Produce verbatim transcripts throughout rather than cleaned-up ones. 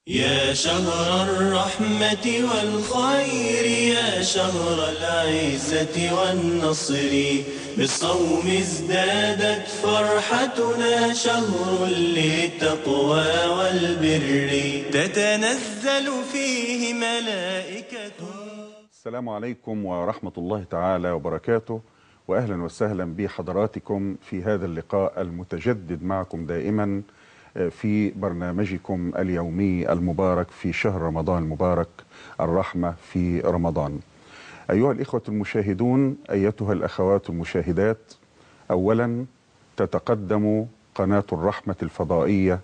يا شهر الرحمة والخير، يا شهر العزة والنصر، بالصوم ازدادت فرحتنا، شهر للتقوى والبر، تتنزل فيه ملائكة. السلام عليكم ورحمة الله تعالى وبركاته، وأهلا وسهلا بحضراتكم في هذا اللقاء المتجدد معكم دائما في برنامجكم اليومي المبارك في شهر رمضان المبارك، الرحمة في رمضان. أيها الإخوة المشاهدون، أيتها الأخوات المشاهدات، أولا تتقدم قناة الرحمة الفضائية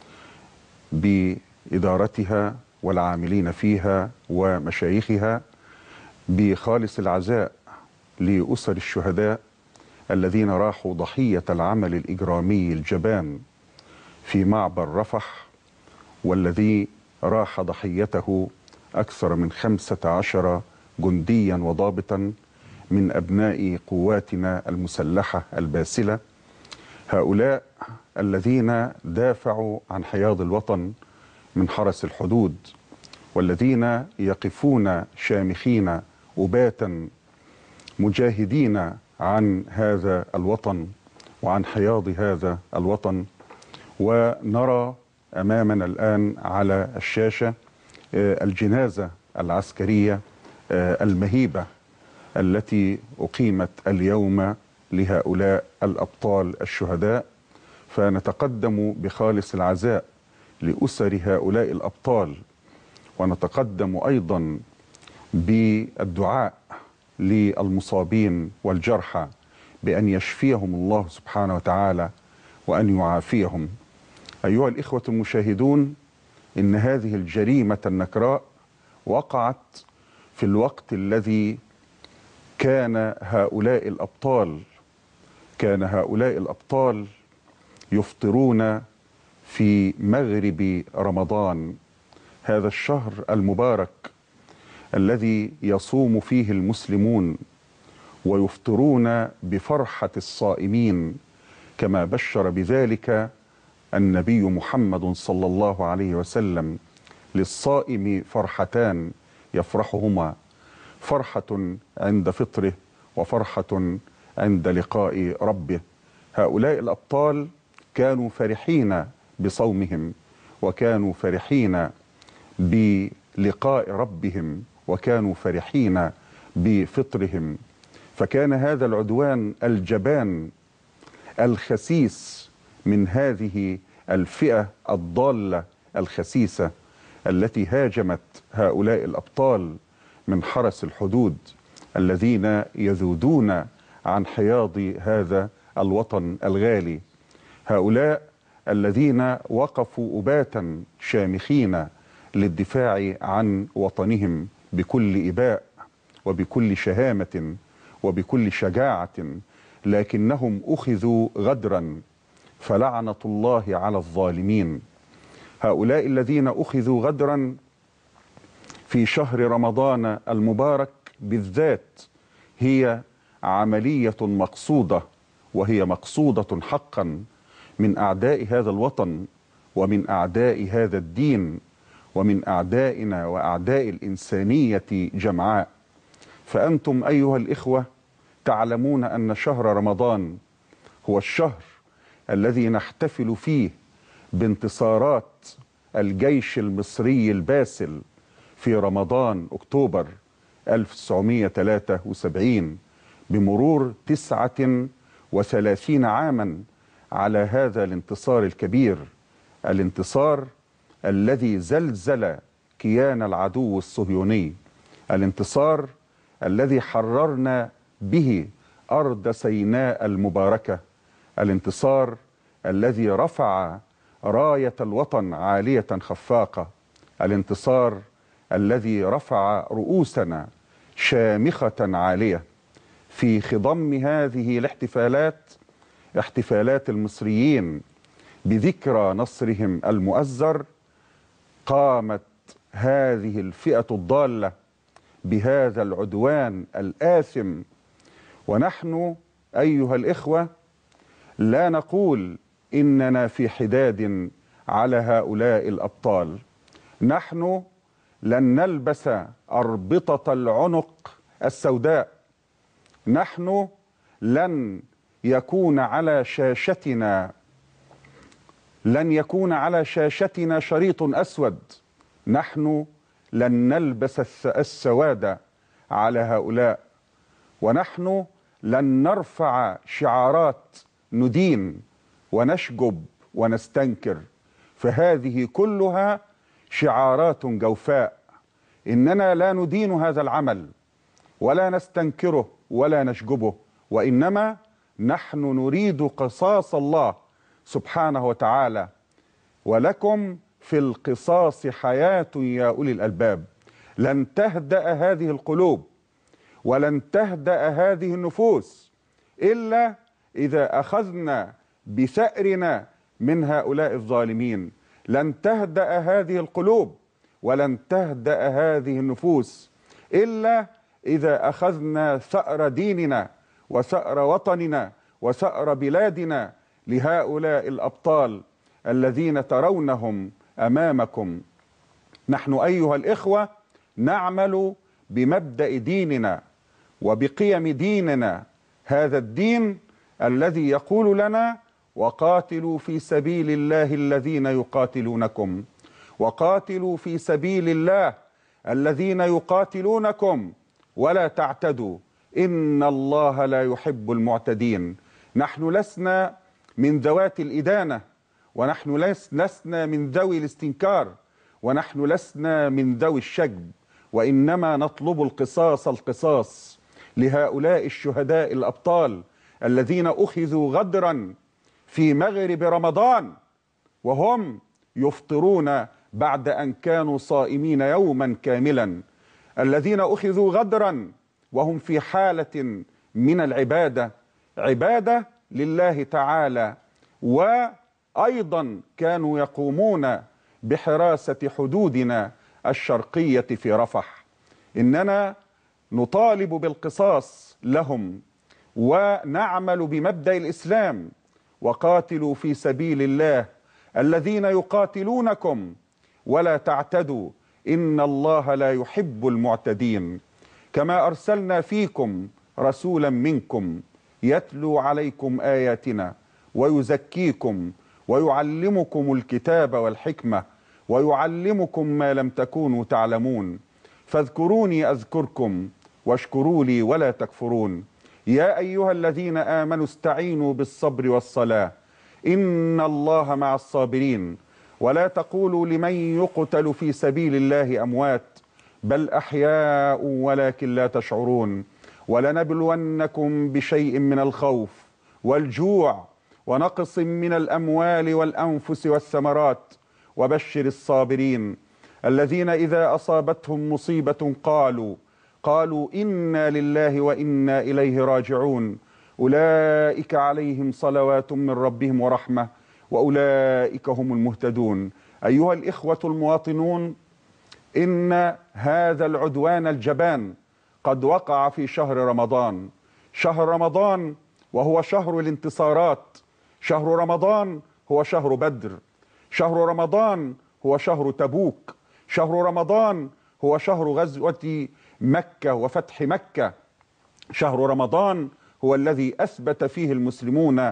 بإدارتها والعاملين فيها ومشايخها بخالص العزاء لأسر الشهداء الذين راحوا ضحية العمل الإجرامي الجبان في معبر رفح، والذي راح ضحيته أكثر من خمسة عشر جنديا وضابطا من أبناء قواتنا المسلحة الباسلة. هؤلاء الذين دافعوا عن حياض الوطن من حرس الحدود، والذين يقفون شامخين أباتا مجاهدين عن هذا الوطن وعن حياض هذا الوطن. ونرى أمامنا الآن على الشاشة الجنازة العسكرية المهيبة التي أقيمت اليوم لهؤلاء الأبطال الشهداء، فنتقدم بخالص العزاء لأسر هؤلاء الأبطال، ونتقدم أيضا بالدعاء للمصابين والجرحى بأن يشفيهم الله سبحانه وتعالى وأن يعافيهم. أيها الإخوة المشاهدون، إن هذه الجريمة النكراء وقعت في الوقت الذي كان هؤلاء الأبطال كان هؤلاء الأبطال يفطرون في مغرب رمضان، هذا الشهر المبارك الذي يصوم فيه المسلمون ويفطرون بفرحة الصائمين، كما بشر بذلك النبي محمد صلى الله عليه وسلم: للصائم فرحتان يفرحهما، فرحة عند فطره وفرحة عند لقاء ربه. هؤلاء الأبطال كانوا فرحين بصومهم، وكانوا فرحين بلقاء ربهم، وكانوا فرحين بفطرهم. فكان هذا العدوان الجبان الخسيس من هذه الفئة الضالة الخسيسة التي هاجمت هؤلاء الأبطال من حرس الحدود الذين يذودون عن حياض هذا الوطن الغالي، هؤلاء الذين وقفوا أباتا شامخين للدفاع عن وطنهم بكل إباء وبكل شهامة وبكل شجاعة، لكنهم أخذوا غدرا، فلعنة الله على الظالمين. هؤلاء الذين أخذوا غدرا في شهر رمضان المبارك بالذات هي عملية مقصودة، وهي مقصودة حقا من أعداء هذا الوطن ومن أعداء هذا الدين ومن أعدائنا وأعداء الإنسانية جمعاء. فأنتم أيها الإخوة تعلمون أن شهر رمضان هو الشهر الذي نحتفل فيه بانتصارات الجيش المصري الباسل في رمضان أكتوبر ألف وتسعمائة وثلاثة وسبعين، بمرور تسعة وثلاثين عاما على هذا الانتصار الكبير، الانتصار الذي زلزل كيان العدو الصهيوني، الانتصار الذي حررنا به أرض سيناء المباركة، الانتصار الذي رفع راية الوطن عالية خفاقة، الانتصار الذي رفع رؤوسنا شامخة عالية. في خضم هذه الاحتفالات، احتفالات المصريين بذكرى نصرهم المؤزر، قامت هذه الفئة الضالة بهذا العدوان الآثم. ونحن أيها الإخوة لا نقول إننا في حداد على هؤلاء الأبطال، نحن لن نلبس أربطة العنق السوداء. نحن لن يكون على شاشتنا لن يكون على شاشتنا شريط أسود. نحن لن نلبس السواد على هؤلاء، ونحن لن نرفع شعارات ندين ونشجب ونستنكر، فهذه كلها شعارات جوفاء. إننا لا ندين هذا العمل ولا نستنكره ولا نشجبه، وإنما نحن نريد قصاص الله سبحانه وتعالى. ولكم في القصاص حياة يا أولي الألباب. لن تهدأ هذه القلوب ولن تهدأ هذه النفوس إلا إذا أخذنا بثأرنا من هؤلاء الظالمين. لن تهدأ هذه القلوب ولن تهدأ هذه النفوس إلا إذا أخذنا ثأر ديننا وثأر وطننا وثأر بلادنا لهؤلاء الأبطال الذين ترونهم أمامكم. نحن أيها الإخوة نعمل بمبدأ ديننا وبقيم ديننا، هذا الدين الذي يقول لنا: وقاتلوا في سبيل الله الذين يقاتلونكم، وقاتلوا في سبيل الله الذين يقاتلونكم ولا تعتدوا إن الله لا يحب المعتدين. نحن لسنا من ذوات الإدانة، ونحن لسنا من ذوي الاستنكار، ونحن لسنا من ذوي الشجب، وإنما نطلب القصاص القصاص لهؤلاء الشهداء الأبطال الذين أخذوا غدرا في مغرب رمضان وهم يفطرون بعد أن كانوا صائمين يوما كاملا، الذين أخذوا غدرا وهم في حالة من العبادة، عبادة لله تعالى، وأيضا كانوا يقومون بحراسة حدودنا الشرقية في رفح. إننا نطالب بالقصاص لهم ونعمل بمبدأ الإسلام: وقاتلوا في سبيل الله الذين يقاتلونكم ولا تعتدوا إن الله لا يحب المعتدين. كما أرسلنا فيكم رسولا منكم يتلو عليكم آياتنا ويزكيكم ويعلمكم الكتاب والحكمة ويعلمكم ما لم تكونوا تعلمون، فاذكروني أذكركم واشكروا لي ولا تكفرون. يا أيها الذين آمنوا استعينوا بالصبر والصلاة إن الله مع الصابرين. ولا تقولوا لمن يقتل في سبيل الله أموات بل أحياء ولكن لا تشعرون. ولنبلونكم بشيء من الخوف والجوع ونقص من الأموال والأنفس والثمرات وبشر الصابرين الذين إذا أصابتهم مصيبة قالوا قالوا إنا لله وإنا إليه راجعون أولئك عليهم صلوات من ربهم ورحمة وأولئك هم المهتدون. أيها الإخوة المواطنون، إن هذا العدوان الجبان قد وقع في شهر رمضان، شهر رمضان وهو شهر الانتصارات، شهر رمضان هو شهر بدر، شهر رمضان هو شهر تبوك، شهر رمضان هو شهر غزوة مكة وفتح مكة، شهر رمضان هو الذي أثبت فيه المسلمون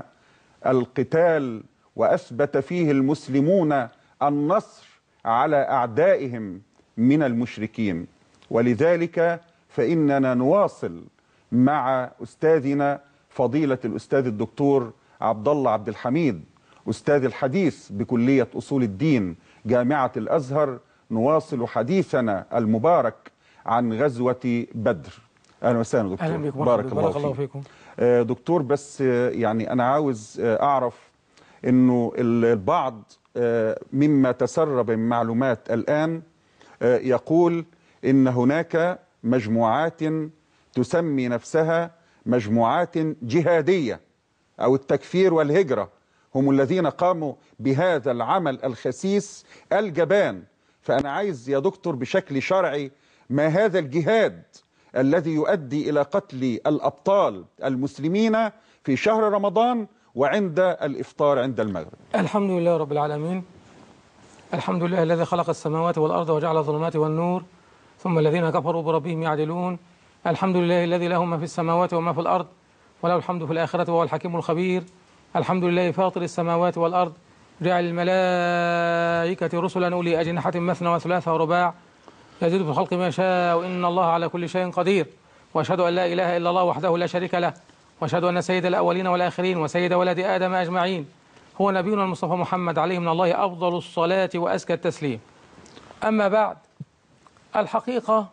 القتال وأثبت فيه المسلمون النصر على أعدائهم من المشركين. ولذلك فإننا نواصل مع أستاذنا فضيلة الأستاذ الدكتور عبد الله عبد الحميد أستاذ الحديث بكلية أصول الدين جامعة الأزهر، نواصل حديثنا المبارك عن غزوة بدر. أهلا وسهلا دكتور. أهلا بكم. بارك الله, بارك الله فيك. فيكم. آه دكتور، بس آه يعني أنا عاوز آه أعرف إنه البعض آه مما تسرب من معلومات الآن آه يقول إن هناك مجموعات تسمي نفسها مجموعات جهادية أو التكفير والهجرة، هم الذين قاموا بهذا العمل الخسيس الجبان. فأنا عايز يا دكتور بشكل شرعي ما هذا الجهاد الذي يؤدي إلى قتل الأبطال المسلمين في شهر رمضان وعند الإفطار عند المغرب؟ الحمد لله رب العالمين، الحمد لله الذي خلق السماوات والأرض وجعل الظلمات والنور ثم الذين كفروا بربهم يعدلون. الحمد لله الذي له ما في السماوات وما في الأرض وله الحمد في الآخرة وهو الحكيم الخبير. الحمد لله فاطر السماوات والأرض جعل الملائكة رسلا أولي أجنحة مثنى وثلاث ورباع يزيد في الخلق ما يشاء وإن الله على كل شيء قدير. وأشهد أن لا إله إلا الله وحده لا شريك له وأشهد أن سيد الأولين والآخرين وسيد ولد آدم أجمعين هو نبينا المصطفى محمد عليه من الله أفضل الصلاة وأزكى التسليم. أما بعد، الحقيقة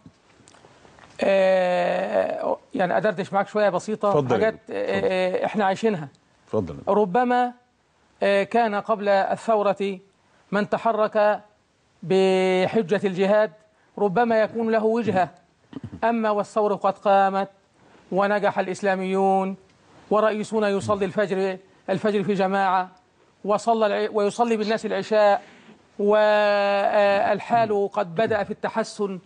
آه يعني أدردش معاك شوية بسيطة فضل. حاجات آه إحنا عايشينها. فضل. ربما آه كان قبل الثورة من تحرك بحجة الجهاد ربما يكون له وجهة، أما والثورة قد قامت ونجح الإسلاميون ورئيسنا يصلي الفجر الفجر في جماعة وصلى ويصلي بالناس العشاء، والحال قد بدأ في التحسن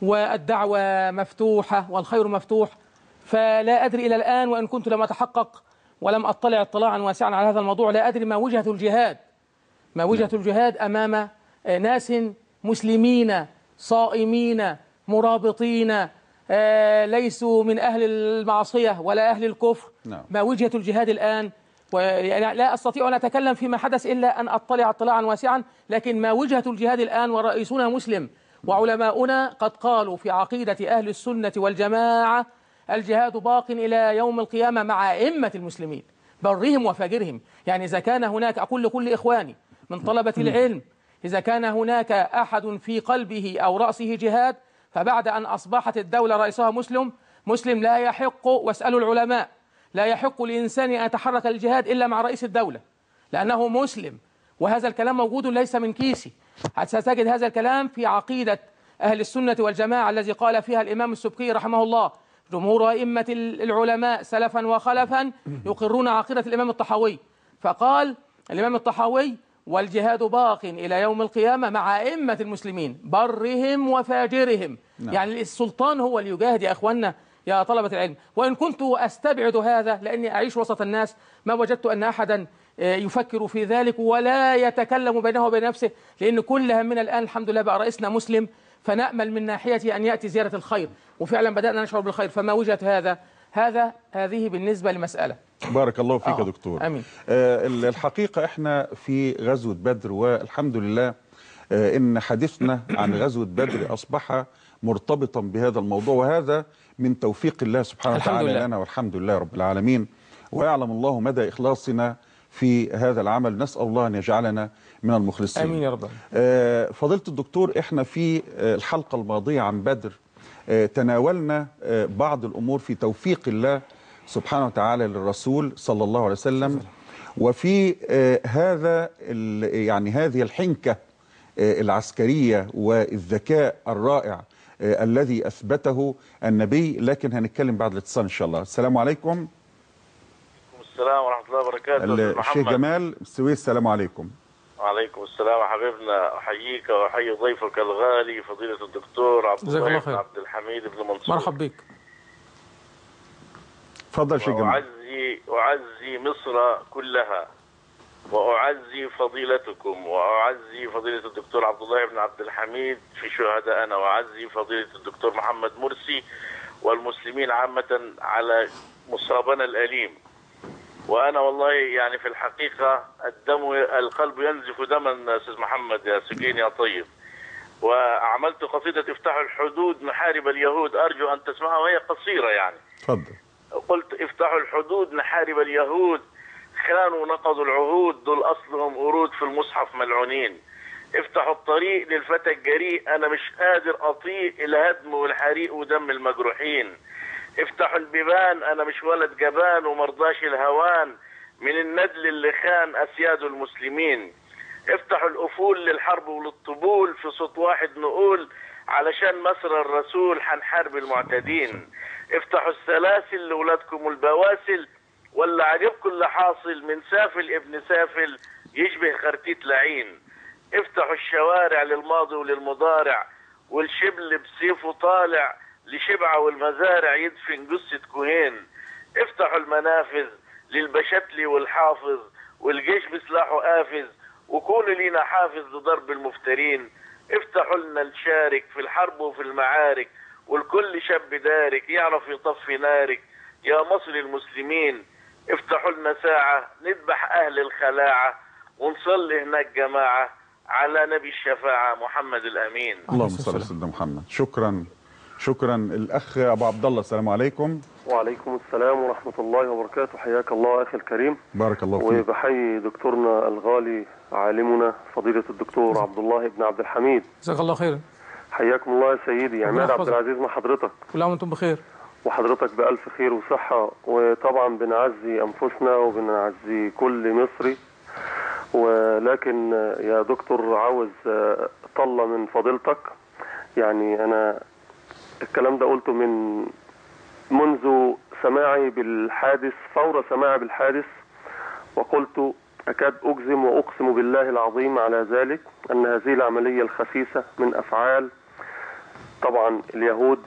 والدعوة مفتوحة والخير مفتوح. فلا أدري إلى الآن، وإن كنت لم أتحقق ولم أطلع اطلاعا واسعا على هذا الموضوع، لا أدري ما وجهة الجهاد ما وجهة الجهاد أمام ناس مسلمين صائمين مرابطين ليسوا من أهل المعصية ولا أهل الكفر. ما وجهة الجهاد الآن؟ لا أستطيع أن أتكلم فيما حدث إلا أن أطلع اطلاعا واسعا، لكن ما وجهة الجهاد الآن؟ ورئيسنا مسلم وعلماؤنا قد قالوا في عقيدة أهل السنة والجماعة الجهاد باق إلى يوم القيامة مع أئمة المسلمين برهم وفاجرهم. يعني إذا كان هناك، أقول لكل إخواني من طلبة العلم، إذا كان هناك أحد في قلبه أو رأسه جهاد فبعد أن أصبحت الدولة رئيسها مسلم مسلم لا يحق، واسألوا العلماء، لا يحق لإنسان أن يتحرك الجهاد إلا مع رئيس الدولة لأنه مسلم. وهذا الكلام موجود ليس من كيسي، ستجد هذا الكلام في عقيدة أهل السنة والجماعة الذي قال فيها الإمام السبكي رحمه الله: جمهور أئمة العلماء سلفا وخلفا يقرون عقيدة الإمام الطحاوي. فقال الإمام الطحاوي: والجهاد باق إلى يوم القيامة مع أئمة المسلمين برهم وفاجرهم. نعم. يعني السلطان هو اللي يجاهد يا أخوانا يا طلبة العلم. وإن كنت أستبعد هذا لأني أعيش وسط الناس، ما وجدت أن أحدا يفكر في ذلك ولا يتكلم بينه وبين نفسه، لأن كل همنا الآن الحمد لله بقى رئيسنا مسلم، فنأمل من ناحيته أن يأتي زيارة الخير، وفعلا بدأنا نشعر بالخير. فما وجهة هذا؟ هذا هذه بالنسبة لمسألة. بارك الله فيك يا آه. دكتور. أمين. آه الحقيقة احنا في غزوة بدر، والحمد لله آه ان حديثنا عن غزوة بدر أصبح مرتبطا بهذا الموضوع، وهذا من توفيق الله سبحانه وتعالى لنا، والحمد لله رب العالمين. ويعلم الله مدى إخلاصنا في هذا العمل، نسأل الله أن يجعلنا من المخلصين. آمين يا رب. آه فضيلة الدكتور، احنا في آه الحلقة الماضية عن بدر آه تناولنا آه بعض الأمور في توفيق الله سبحانه وتعالى للرسول صلى الله عليه وسلم، وفي آه هذا يعني هذه الحنكة آه العسكرية والذكاء الرائع آه الذي أثبته النبي. لكن هنتكلم بعد الاتصال إن شاء الله. السلام عليكم. السلام ورحمة الله وبركاته. الشيخ جمال السويس، السلام عليكم. وعليكم السلام يا حبيبنا، أحييك وأحيي ضيفك الغالي فضيلة الدكتور عبد الله بن عبد الحميد بن منصور. مرحبا بك. تفضل شيخ جمال. أعزي أعزي مصر كلها، وأعزي فضيلتكم، وأعزي فضيلة الدكتور عبد الله بن عبد الحميد في شهدائنا، وأعزي فضيلة الدكتور محمد مرسي والمسلمين عامة على مصابنا الأليم. وأنا والله يعني في الحقيقة الدم القلب ينزف دما أستاذ محمد يا سكين يا طيب. وعملت قصيدة افتح الحدود نحارب اليهود، أرجو أن تسمعها وهي قصيرة يعني. تفضل. قلت افتحوا الحدود نحارب اليهود، خانوا نقضوا العهود، دول أصلهم قرود في المصحف ملعونين. افتحوا الطريق للفتى الجريء، أنا مش قادر أطيق الهدم والحريق ودم المجروحين. افتحوا البيبان، أنا مش ولد جبان ومرضاش الهوان من الندل اللي خان أسياد المسلمين. افتحوا القفول للحرب وللطبول، في صوت واحد نقول علشان مصر الرسول حنحارب المعتدين. افتحوا السلاسل لولادكم البواسل، ولا عجبكم اللي حاصل من سافل ابن سافل يشبه خرتيت لعين. افتحوا الشوارع للماضي وللمضارع، والشبل بسيفه طالع لشبعة والمزارع يدفن جثة كوهين. افتحوا المنافذ للبشتلي والحافظ، والجيش بسلاحه قافز وكونوا لينا حافز لضرب المفترين. افتحوا لنا نشارك في الحرب وفي المعارك، والكل شاب دارك يعرف يطفي نارك. يا مصر المسلمين افتحوا لنا ساعة نذبح أهل الخلاعة، ونصلي هناك جماعة على نبي الشفاعة محمد الأمين. اللهم صل على سيدنا محمد. شكرا شكرا. الأخ أبو عبد الله، السلام عليكم. وعليكم السلام ورحمة الله وبركاته. حياك الله أخي الكريم. بارك الله فيك. وبحيي دكتورنا الغالي عالمنا فضيلة الدكتور عبد الله بن عبد الحميد. جزاك الله خيرا. حياكم الله يا سيدي. عماد عبد العزيز مع حضرتك. كل عام وانتم بخير. وحضرتك بألف خير وصحة. وطبعا بنعزي أنفسنا وبنعزي كل مصري. ولكن يا دكتور عاوز طلة من فضيلتك. يعني أنا الكلام ده قلته من منذ سماعي بالحادث، فور سماعي بالحادث، وقلت أكاد أجزم وأقسم بالله العظيم على ذلك أن هذه العملية الخسيسة من أفعال طبعا اليهود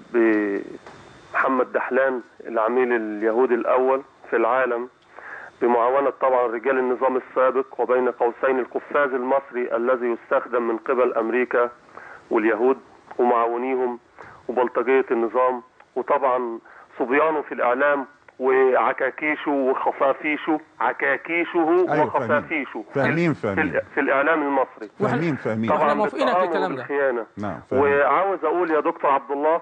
بمحمد دحلان العميل اليهودي الأول في العالم، بمعاونة طبعا رجال النظام السابق وبين قوسين القفاز المصري الذي يستخدم من قبل أمريكا واليهود ومعاونيهم وبلطجية النظام، وطبعا صبيانه في الإعلام وعكاكيشه وخفافيشه، عكاكيشه أيوة وخفافيشه فاهمين في, فاهمين في, في الإعلام المصري. فاهمين فاهمين طبعا احنا موافقينك بالكلام ده. بالخيانة. نعم فاهمين. وعاوز أقول يا دكتور عبد الله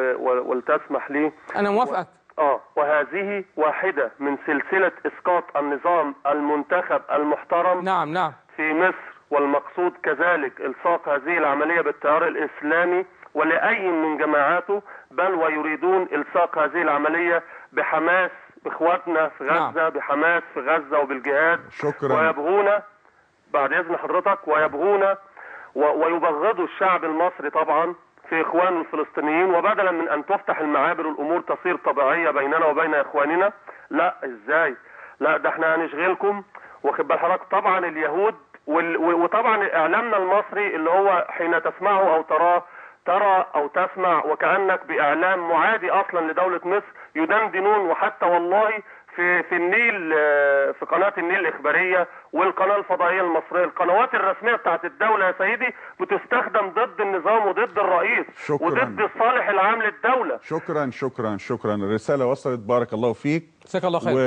ولتسمح لي، انا موافقك. اه وهذه واحدة من سلسلة إسقاط النظام المنتخب المحترم نعم نعم في مصر، والمقصود كذلك إلصاق هذه العملية بالتيار الإسلامي ولأي من جماعاته، بل ويريدون إلصاق هذه العملية بحماس بإخواتنا في غزة. نعم. بحماس في غزة وبالجهاد. شكرا. ويبغون بعد إذن حضرتك ويبغون ويبغضوا الشعب المصري طبعا في إخوان الفلسطينيين، وبدلا من أن تفتح المعابر والأمور تصير طبيعية بيننا وبين إخواننا، لا إزاي؟ لا ده احنا هنشغلكم. واخد بال حضرتك طبعا اليهود وطبعا إعلامنا المصري اللي هو حين تسمعه أو تراه ترى أو تسمع وكأنك بإعلام معادي أصلا لدولة مصر، يدندنون. وحتى والله في في النيل، في قناة النيل الإخبارية والقناة الفضائية المصرية، القنوات الرسمية بتاعت الدولة يا سيدي بتستخدم ضد النظام وضد الرئيس. شكرا. وضد الصالح العام للدولة. شكرا شكرا شكرا. الرسالة وصلت. بارك الله فيك. جزاك الله خير.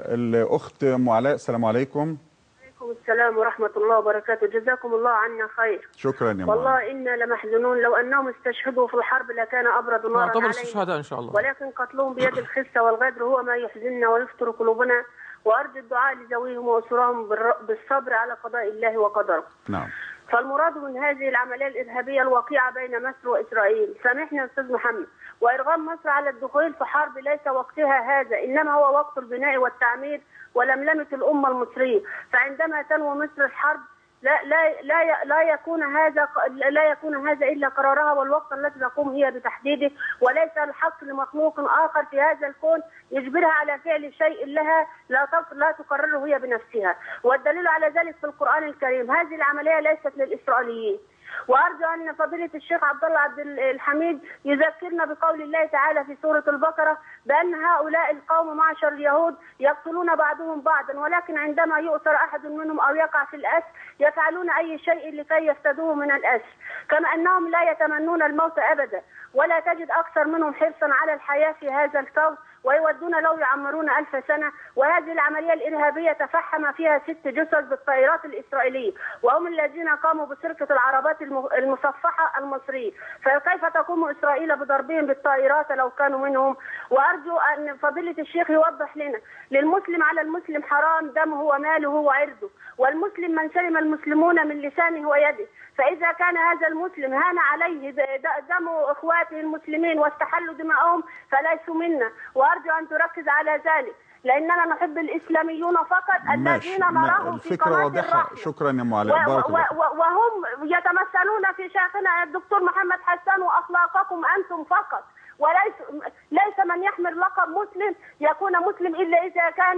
والأخت أم علاء، السلام عليكم. السلام ورحمة الله وبركاته. جزاكم الله عنا خير. شكرا يا والله إنا لمحزونون. لو أنهم استشهدوا في الحرب لكان أبرد نارا نعتبر عليهم الشهداء إن شاء الله، ولكن قتلهم بيد الخسة والغدر هو ما يحزننا ويفطر قلوبنا. وأرجو الدعاء لذويهم وأسرهم بالصبر على قضاء الله وقدره. نعم. فالمراد من هذه العملية الإرهابية الواقعة بين مصر وإسرائيل، سامحني يا أستاذ محمد، وإرغام مصر على الدخول في حرب ليس وقتها هذا، إنما هو وقت البناء والتعمير ولملمة الأمة المصرية. فعندما تنوي مصر الحرب لا لا لا لا يكون هذا لا يكون هذا الا قرارها والوقت الذي تقوم هي بتحديده، وليس الحق لمخلوق اخر في هذا الكون يجبرها على فعل شيء لها لا لا تقرره هي بنفسها. والدليل على ذلك في القرآن الكريم. هذه العملية ليست للإسرائيليين. وأرجو أن فضيلة الشيخ عبد الله عبد الحميد يذكرنا بقول الله تعالى في سورة البقرة بأن هؤلاء القوم معشر اليهود يقتلون بعضهم بعضا، ولكن عندما يؤثر أحد منهم أو يقع في الأسر يفعلون أي شيء لكي يفتدوه من الأسر، كما أنهم لا يتمنون الموت أبدا، ولا تجد أكثر منهم حرصا على الحياة في هذا الكون، ويودون لو يعمرون ألف سنة. وهذه العملية الإرهابية تفحم فيها ست جثث بالطائرات الإسرائيلية، وهم الذين قاموا بسرقة العربات المصفحة المصرية، فكيف تقوم إسرائيل بضربهم بالطائرات لو كانوا منهم؟ وأرجو أن فضيلة الشيخ يوضح لنا. للمسلم على المسلم حرام دمه وماله وعرضه، والمسلم من سلم المسلمون من لسانه ويده، فإذا كان هذا المسلم هان عليه دم إخواته المسلمين واستحلوا دماءهم فليسوا منا. وأرجو أن تركز على ذلك، لأننا نحب الإسلاميون فقط الذين نراهم في قناة الرحمة. شكرا يا ام علاء. بارك الله. وهم يتمثلون في شيخنا الدكتور محمد حسان وأخلاقكم أنتم فقط، وليس ليس من يحمل لقب مسلم يكون مسلم إلا إذا كان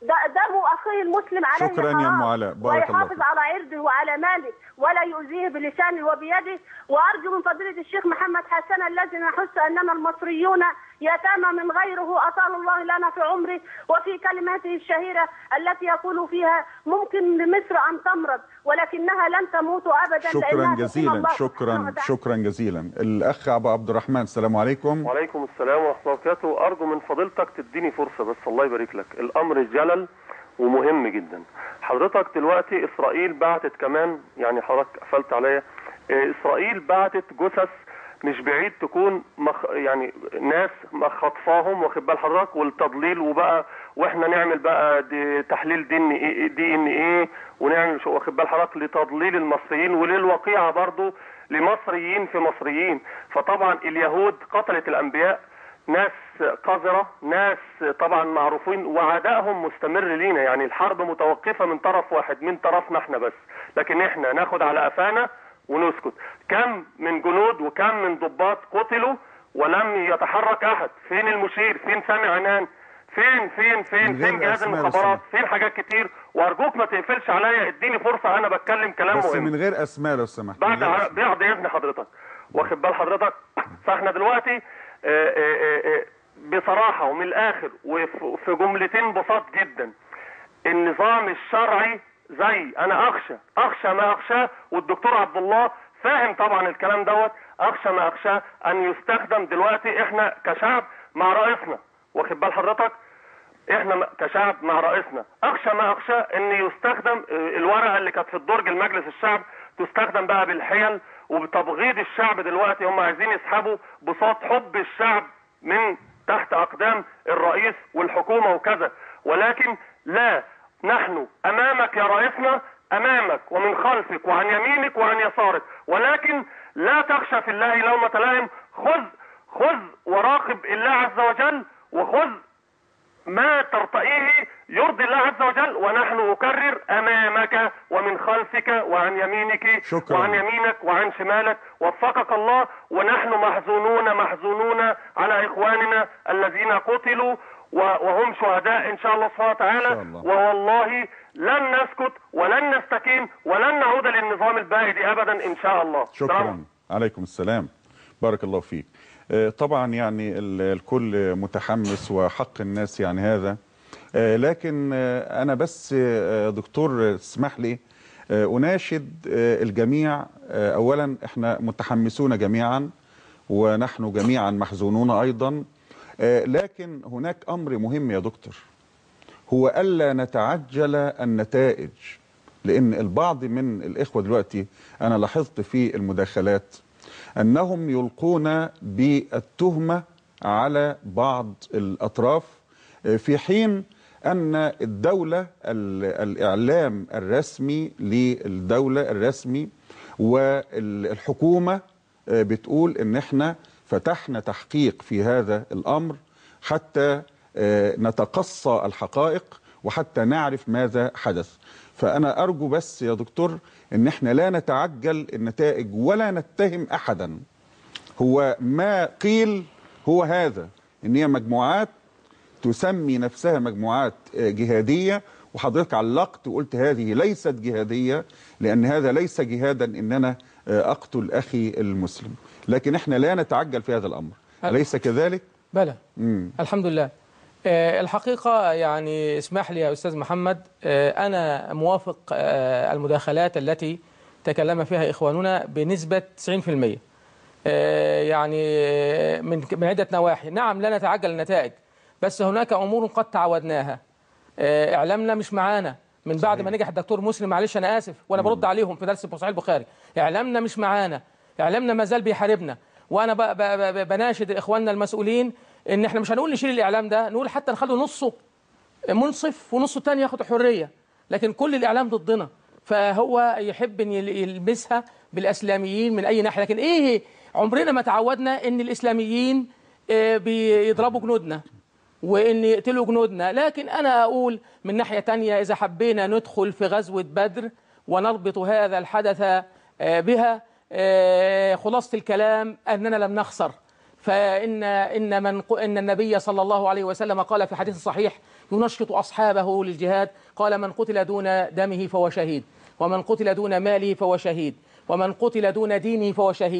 دم أخيه المسلم عليه شكرا يا ام علاء. بارك الله. ويحافظ على عرضه وعلى ماله ولا يؤذيه بلسانه وبيده. وأرجو من فضيلة الشيخ محمد حسان الذي نحس أننا المصريون يتامى من غيره أطال الله لنا في عمره، وفي كلماته الشهيرة التي يقول فيها ممكن لمصر أن تمرض ولكنها لن تموت أبدا. شكرا جزيلا. شكرا شكرا جزيلا. الأخ أبو عبد الرحمن، السلام عليكم. وعليكم السلام ورحمة الله وبركاته. أرجو من فضيلتك تديني فرصة بس، الله يبارك لك. الأمر جلل ومهم جدا. حضرتك دلوقتي إسرائيل بعتت كمان، يعني حضرتك قفلت عليا، إسرائيل بعتت جثث مش بعيد تكون مخ يعني ناس خطفاهم، واخد بال حضرتك، والتضليل، وبقى واحنا نعمل بقى دي تحليل دي ان ايه دي ان ايه ونعمل شو، واخد بال حضرتك، لتضليل المصريين وللوقيعه برضو لمصريين في مصريين. فطبعا اليهود قتلت الانبياء، ناس قذره، ناس طبعا معروفين، وعدائهم مستمر لينا. يعني الحرب متوقفه من طرف واحد، من طرفنا احنا بس، لكن احنا ناخد على قفانا ونسكت. كم من جنود وكم من ضباط قتلوا ولم يتحرك احد. فين المشير؟ فين سامي عنان؟ فين فين فين فين جهاز المخابرات؟ فين حاجات كتير. وارجوك ما تقفلش عليا، اديني فرصه انا بتكلم كلام بس مهم. من غير اسماء لو سمحت. بعد بعد اذن حضرتك، واخد بال حضرتك. فاحنا دلوقتي آآ آآ بصراحه ومن الاخر وفي جملتين بساط جدا، النظام الشرعي زي انا اخشى اخشى ما اخشاه، والدكتور عبد الله فاهم طبعا الكلام دوت، اخشى ما اخشاه ان يستخدم دلوقتي احنا كشعب مع رئيسنا، واخد بال حضرتك، احنا كشعب مع رئيسنا، اخشى ما اخشى ان يستخدم الورقه اللي كانت في الدرج المجلس الشعب تستخدم بقى بالحيل وبتبغيض الشعب. دلوقتي هم عايزين يسحبوا بساط حب الشعب من تحت اقدام الرئيس والحكومه وكذا. ولكن لا، نحن امامك يا رئيسنا، امامك ومن خلفك وعن يمينك وعن يسارك، ولكن لا تخشى في الله لومة لائم. خذ خذ وراقب الله عز وجل، وخذ ما ترتئيه يرضي الله عز وجل، ونحن نكرر امامك ومن خلفك وعن يمينك شكرا. وعن يمينك وعن شمالك، وفقك الله. ونحن محزونون محزونون على اخواننا الذين قتلوا وهم شهداء ان شاء الله سبحانه وتعالى، ووالله لن نسكت ولن نستكين ولن نعود للنظام البائد ابدا ان شاء الله. شكرا. سلام. عليكم السلام، بارك الله فيك. طبعا يعني الكل متحمس وحق الناس يعني هذا، لكن انا بس دكتور اسمح لي اناشد الجميع. اولا احنا متحمسون جميعا ونحن جميعا محزونون ايضا، لكن هناك امر مهم يا دكتور، هو الا نتعجل النتائج. لان البعض من الاخوه دلوقتي انا لاحظت في المداخلات انهم يلقون بالتهمه على بعض الاطراف، في حين ان الدوله الاعلام الرسمي للدوله الرسمي والحكومه بتقول ان احنا فتحنا تحقيق في هذا الامر حتى نتقصى الحقائق وحتى نعرف ماذا حدث. فأنا أرجو بس يا دكتور إن احنا لا نتعجل النتائج ولا نتهم أحدا. هو ما قيل هو هذا، إن هي مجموعات تسمي نفسها مجموعات جهادية، وحضرتك علقت وقلت هذه ليست جهادية، لأن هذا ليس جهادا إن أنا أقتل أخي المسلم. لكن احنا لا نتعجل في هذا الأمر، أليس كذلك؟ بلى. مم. الحمد لله. أه الحقيقة يعني اسمح لي يا أستاذ محمد، أه أنا موافق أه المداخلات التي تكلم فيها إخواننا بنسبة تسعين في المئة، أه يعني من من عدة نواحي. نعم لا نتعجل النتائج، بس هناك أمور قد تعودناها. أه إعلامنا مش معانا من بعد صحيح. ما نجح الدكتور مسلم، معلش أنا آسف وأنا برد عليهم في درس صحيح البخاري، إعلامنا مش معانا، إعلامنا ما زال بيحاربنا. وأنا ب ب ب بناشد إخواننا المسؤولين ان احنا مش هنقول نشيل الاعلام ده، نقول حتى نخلي نصه منصف ونصه الثاني ياخد حريه، لكن كل الاعلام ضدنا. فهو يحب ان يلبسها بالاسلاميين من اي ناحيه، لكن ايه، عمرنا ما تعودنا ان الاسلاميين بيضربوا جنودنا وان يقتلوا جنودنا. لكن انا اقول من ناحيه ثانيه، اذا حبينا ندخل في غزوه بدر ونربط هذا الحدث بها، خلاصه الكلام اننا لم نخسر. فإن إن من إن النبي صلى الله عليه وسلم قال في حديث صحيح ينشط أصحابه للجهاد، قال من قتل دون دمه فهو شهيد، ومن قتل دون ماله فهو شهيد، ومن قتل دون دينه فهو شهيد.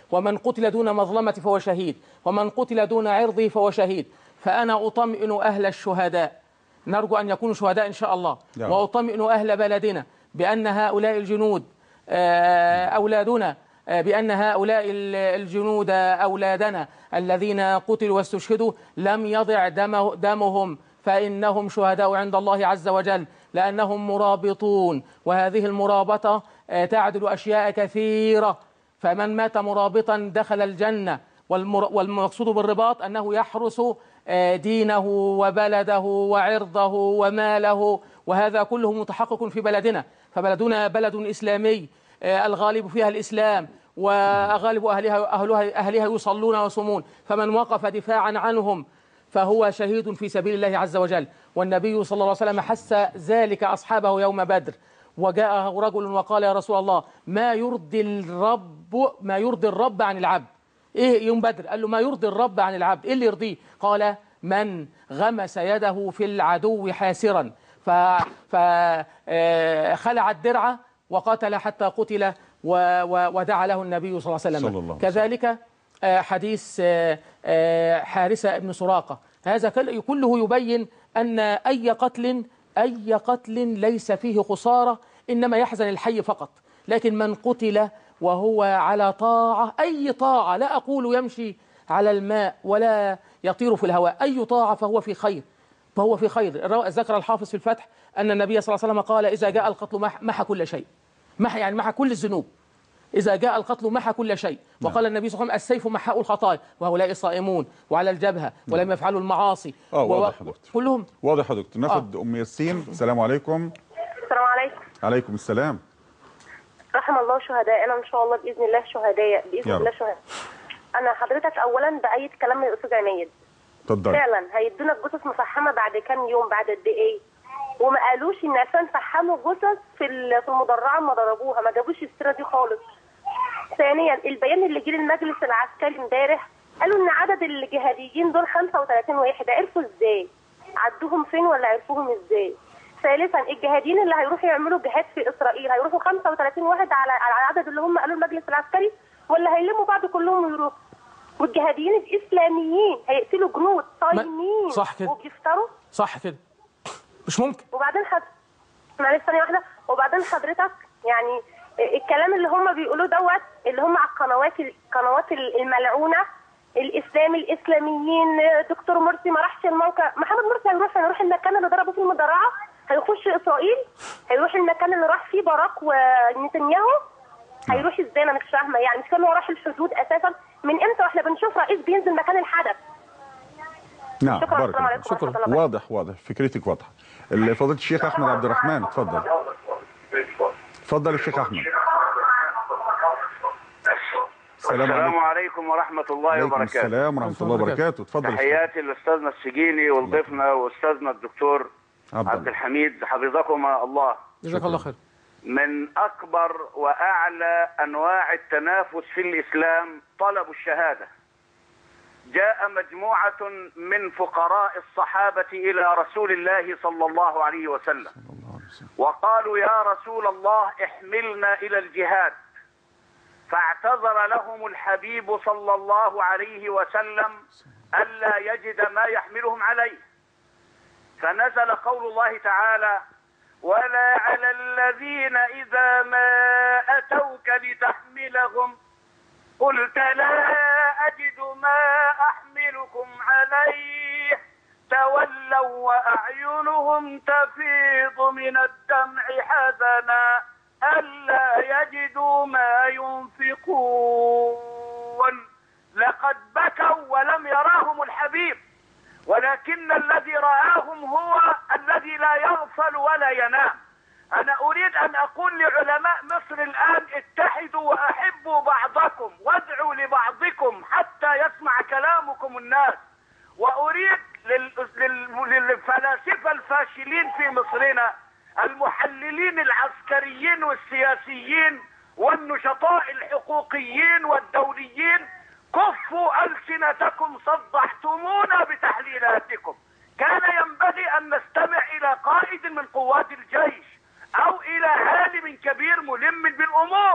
ومن قتل دون مظلمة فهو شهيد، ومن قتل دون عرضه فهو شهيد. فأنا أطمئن أهل الشهداء، نرجو أن يكونوا شهداء إن شاء الله، وأطمئن أهل بلدنا بأن هؤلاء الجنود أولادنا، بأن هؤلاء الجنود أولادنا الذين قتلوا واستشهدوا لم يضع دمهم، فإنهم شهداء عند الله عز وجل، لأنهم مرابطون، وهذه المرابطة تعدل أشياء كثيرة. فمن مات مرابطا دخل الجنة، والمقصود بالرباط أنه يحرس دينه وبلده وعرضه وماله، وهذا كله متحقق في بلدنا. فبلدنا بلد إسلامي، الغالب فيها الإسلام، وأغالب أهلها, أهلها, أهلها يصلون ويصومون، فمن وقف دفاعا عنهم فهو شهيد في سبيل الله عز وجل. والنبي صلى الله عليه وسلم حث ذلك أصحابه يوم بدر، وجاءه رجل وقال يا رسول الله ما يرضي الرب ما يرضي الرب عن العبد. إيه يوم بدر؟ قال له ما يرضي الرب عن العبد، إيه اللي يرضيه؟ قال من غمس يده في العدو حاسرا فخلع الدرع وقاتل حتى قتل، ودعا له النبي صلى الله عليه وسلم. كذلك حديث حارثة بن سراقة، هذا كله يبين أن أي قتل أي قتل ليس فيه خسارة، إنما يحزن الحي فقط. لكن من قتل وهو على طاعة، أي طاعة، لا أقول يمشي على الماء ولا يطير في الهواء، أي طاعة فهو في خير، فهو في خير. ذكر الحافظ في الفتح أن النبي صلى الله عليه وسلم قال إذا جاء القتل محى كل شيء، محى يعني محى كل الذنوب، إذا جاء القتل محى كل شيء. وقال النبي صلى الله عليه وسلم السيف محاء الخطايا، وهؤلاء صائمون وعلى الجبهة ولم يفعلوا المعاصي. اه واضح يا دكتور، كلهم واضح يا دكتور. ناخد آه. أم ياسين. السلام عليكم. السلام عليكم. عليكم السلام. رحم الله شهدائنا ان شاء الله، باذن الله شهداء، باذن الله شهداء. انا حضرتك اولا بايد كلام الاستاذ عماد، اتفضل. فعلا هيدونا الجثث مفحمه بعد كام يوم، بعد قد ايه؟ وما قالوش ان عشان فحموا جثث في في المدرعه ما ضربوها، ما جابوش السيره دي خالص. ثانيا البيان اللي جه للمجلس العسكري امبارح قالوا ان عدد الجهاديين دول خمسة وثلاثين واحد، عرفوا ازاي؟ عدوهم فين ولا عرفوهم ازاي؟ ثالثا الجهاديين اللي هيروحوا يعملوا جهاد في اسرائيل هيروحوا خمسة وثلاثين واحد على على العدد اللي هم قالوا المجلس العسكري، ولا هيلموا بعض كلهم ويروحوا؟ والجهاديين الاسلاميين هيقتلوا جنود صايمين صح كده وبيفطروا؟ صح كده، مش ممكن. وبعدين حد معلش ثانيه واحده، وبعدين حضرتك يعني الكلام اللي هم بيقولوه دوت، اللي هم على القنوات القنوات الملعونه، الاسلام الاسلاميين، دكتور مرسي ما راحش الموقع، محمد مرسي هيروح هيروح المكان اللي ضربوا فيه المدرعه، هيخش اسرائيل، هيروح المكان اللي راح فيه باراك ونتنياهو، هيروح ازاي؟ انا مش فاهمه يعني، مش كان هو راح الحدود اساسا من امتى واحنا بنشوف رئيس بينزل مكان الحدث؟ نعم شكرا. بارك الله. شكرا. واضح واضح فكرتك واضحه. فضيله الشيخ احمد عبد الرحمن، اتفضل. اتفضل الشيخ احمد. السلام, السلام عليكم ورحمه الله وبركاته. السلام ورحمه الله وبركاته. اتفضل. تحياتي لاستاذنا السجيني وضيفنا واستاذنا الدكتور عبد, عبد الحميد، حفظكما الله. جزاك الله خير. من اكبر واعلى انواع التنافس في الاسلام طلب الشهاده. جاء مجموعة من فقراء الصحابة إلى رسول الله صلى الله عليه وسلم وقالوا يا رسول الله احملنا إلى الجهاد، فاعتذر لهم الحبيب صلى الله عليه وسلم ألا يجد ما يحملهم عليه، فنزل قول الله تعالى ولا على الذين إذا ما أتوك لتحملهم قلت لا أجد ما أحملكم عليه تولوا وأعينهم تفيض من الدمع حزنا ألا يجدوا ما ينفقون، لقد بكوا ولم يراهم الحبيب، ولكن الذي رآهم هو الذي لا يغفل ولا ينام. أنا أريد أن أقول لعلماء مصر الآن اتحدوا وأحبوا بعضكم وادعوا لبعضكم حتى يسمع كلامكم الناس. وأريد للفلاسفة الفاشلين في مصرنا، المحللين العسكريين والسياسيين والنشطاء الحقوقيين والدوليين، كفوا ألسنتكم، صدحتمونا بتحليلاتكم. كان ينبغي أن نستمع إلى قائد من قوات الجيش أو إلى عالم كبير ملم بالأمور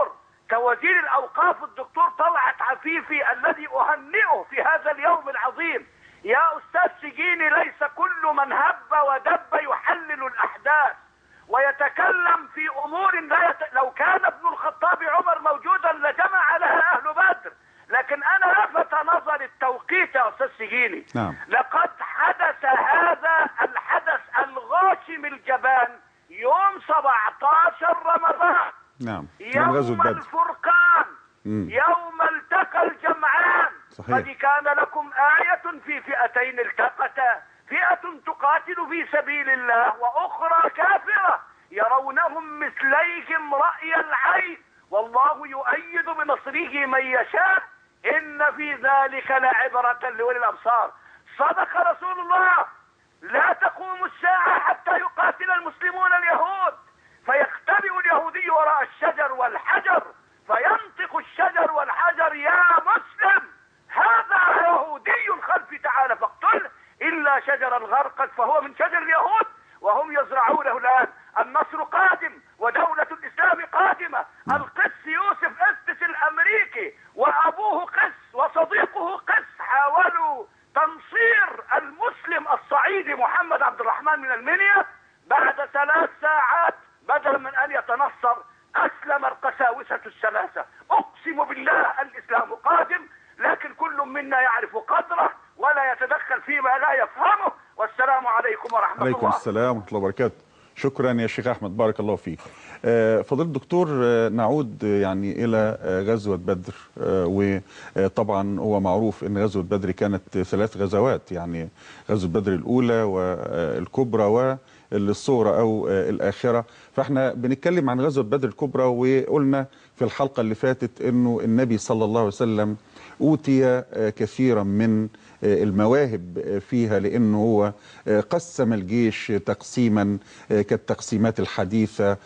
كوزير الأوقاف الدكتور طلعت عفيفي الذي أهنئه في هذا اليوم العظيم. يا أستاذ سجيني، ليس كل من هب ودب يحلل الأحداث ويتكلم في أمور لا يت... لو كان ابن الخطاب عمر موجودا لجمع لها أهل بدر، لكن أنا لفت نظر التوقيت يا أستاذ سجيني. نعم. لقد حدث هذا الحدث الغاشم الجبان يوم سبعة عشر رمضان. نعم. يوم غزوة بدر. الفرقان. مم. يوم التقى الجمعان. صحيح. قد كان لكم آية في فئتين التقتا، فئة تقاتل في سبيل الله وأخرى كافرة يرونهم مثليهم رأي العين والله يؤيد بنصره من يشاء إن في ذلك لعبرة لأولي الأبصار. صدق رسول الله: لا تقوم الساعة حتى يقاتل المسلمون اليهود، فيختبئ اليهودي وراء الشجر والحجر، فينطق الشجر والحجر: يا مسلم هذا يهودي خلفي تعالى فاقتله، إلا شجر الغرقد فهو من شجر اليهود وهم يزرعونه الآن. النصر قادم ودولة الإسلام قادمة. القس يوسف أسس الأمريكي وأبوه قس وصديقه قس حاولوا تنصير المسلم الصعيدي محمد عبد الرحمن من المنيا. بعد ثلاث ساعات بدلا من أن يتنصر أسلم القساوسة الثلاثة. أقسم بالله الإسلام قادم، لكن كل منا يعرف قدره ولا يتدخل فيما لا يفهمه. والسلام عليكم ورحمة الله. عليكم السلام ورحمة الله وبركاته. شكرا يا شيخ أحمد، بارك الله فيك. فضيلة الدكتور، نعود يعني إلى غزوة بدر، وطبعا هو معروف أن غزوة بدر كانت ثلاث غزوات، يعني غزوة بدر الأولى والكبرى والصغرى أو الآخرة. فاحنا بنتكلم عن غزوة بدر الكبرى، وقلنا في الحلقة اللي فاتت أنه النبي صلى الله عليه وسلم أوتي كثيرا من المواهب فيها، لأنه هو قسم الجيش تقسيما كالتقسيمات الحديثة،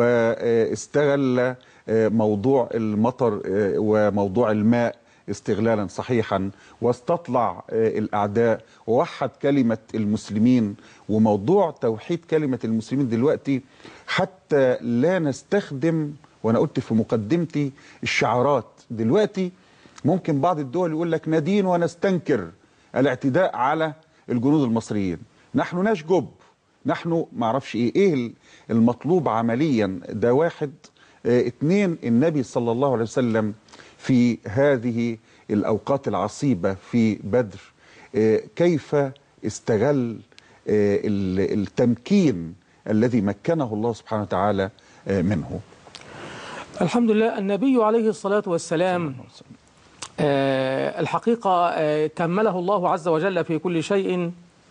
واستغل موضوع المطر وموضوع الماء استغلالا صحيحا، واستطلع الأعداء ووحد كلمة المسلمين. وموضوع توحيد كلمة المسلمين دلوقتي حتى لا نستخدم، وأنا قلت في مقدمتي، الشعارات. دلوقتي ممكن بعض الدول يقول لك ندين ونستنكر الاعتداء على الجنود المصريين، نحن نشجب، نحن معرفش ايه ايه المطلوب عمليا. ده واحد. اه اتنين، النبي صلى الله عليه وسلم في هذه الأوقات العصيبة في بدر اه كيف استغل اه التمكين الذي مكنه الله سبحانه وتعالى اه منه. الحمد لله. النبي عليه الصلاة والسلام أه الحقيقة أه كمله الله عز وجل في كل شيء،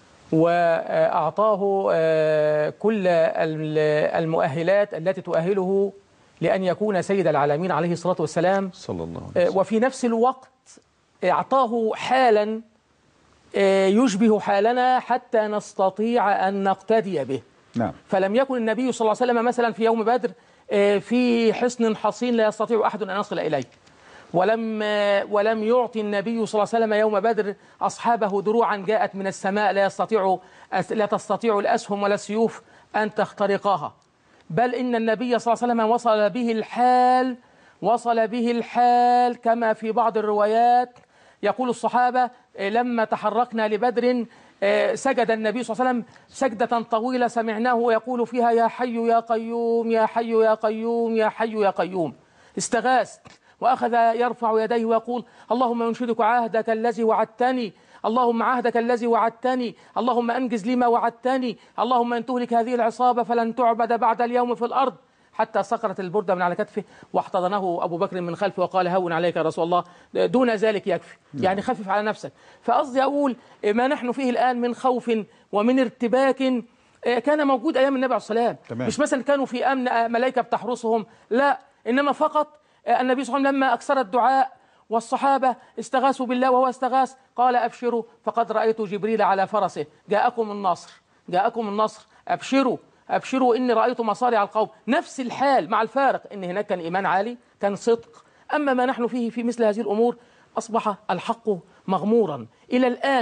وأعطاه أه كل المؤهلات التي تؤهله لأن يكون سيد العالمين عليه الصلاة والسلام صلى الله عليه وسلم. وفي نفس الوقت أعطاه حالا يشبه حالنا حتى نستطيع أن نقتدي به. نعم. فلم يكن النبي صلى الله عليه وسلم مثلا في يوم بدر في حصن حصين لا يستطيع أحد أن يصل إليه، ولم ولم يعطي النبي صلى الله عليه وسلم يوم بدر أصحابه دروعا جاءت من السماء لا يستطيع لا تستطيع الأسهم ولا السيوف أن تخترقها، بل إن النبي صلى الله عليه وسلم وصل به الحال وصل به الحال كما في بعض الروايات يقول الصحابة لما تحركنا لبدر سجد النبي صلى الله عليه وسلم سجدة طويلة سمعناه يقول فيها يا حي يا قيوم يا حي يا قيوم يا حي يا قيوم. استغاث وأخذ يرفع يديه ويقول اللهم أنشدك عهدك الذي وعدتني، اللهم عهدك الذي وعدتني، اللهم أنجز لي ما وعدتني، اللهم أن تهلك هذه العصابة فلن تعبد بعد اليوم في الأرض، حتى سقطت البردة من على كتفه واحتضنه أبو بكر من خلفه وقال هون عليك يا رسول الله، دون ذلك يكفي، يعني خفف على نفسك. فقصدي أقول ما نحن فيه الآن من خوف ومن ارتباك كان موجود أيام النبي عليه الصلاة والسلام. مش مثلا كانوا في أمن ملائكة بتحرسهم، لا، إنما فقط النبي صلى الله عليه وسلم لما أكثر الدعاء والصحابة استغاثوا بالله وهو استغاث قال أبشروا فقد رأيت جبريل على فرسه جاءكم النصر جاءكم النصر أبشروا أبشروا إني رأيت مصارع القوم. نفس الحال مع الفارق إن هناك كان إيمان عالي، كان صدق. أما ما نحن فيه في مثل هذه الأمور أصبح الحق مغمورا. إلى الآن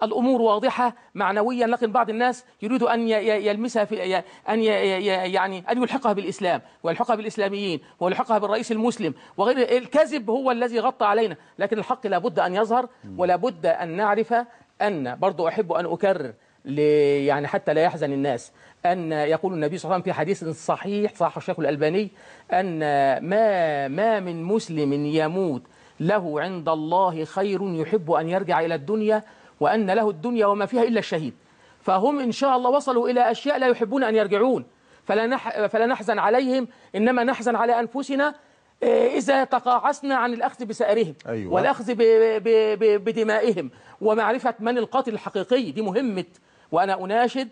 الأمور واضحة معنويا، لكن بعض الناس يريد أن يلمسها في أن يعني أن يلحقها بالإسلام ويلحقها بالإسلاميين ويلحقها بالرئيس المسلم وغير. الكذب هو الذي غطى علينا، لكن الحق لابد أن يظهر، ولابد أن نعرف أن برضو أحب أن أكرر يعني حتى لا يحزن الناس أن يقول النبي صلى الله عليه وسلم في حديث صحيح صححه الشيخ الألباني أن ما ما من مسلم يموت له عند الله خير يحب أن يرجع إلى الدنيا وأن له الدنيا وما فيها إلا الشهيد. فهم إن شاء الله وصلوا إلى أشياء لا يحبون أن يرجعون، فلا, نح فلا نحزن عليهم، إنما نحزن على أنفسنا إذا تقاعسنا عن الأخذ بسائرهم. أيوة. والأخذ بدمائهم ومعرفة من القاتل الحقيقي. دي مهمة. وأنا أناشد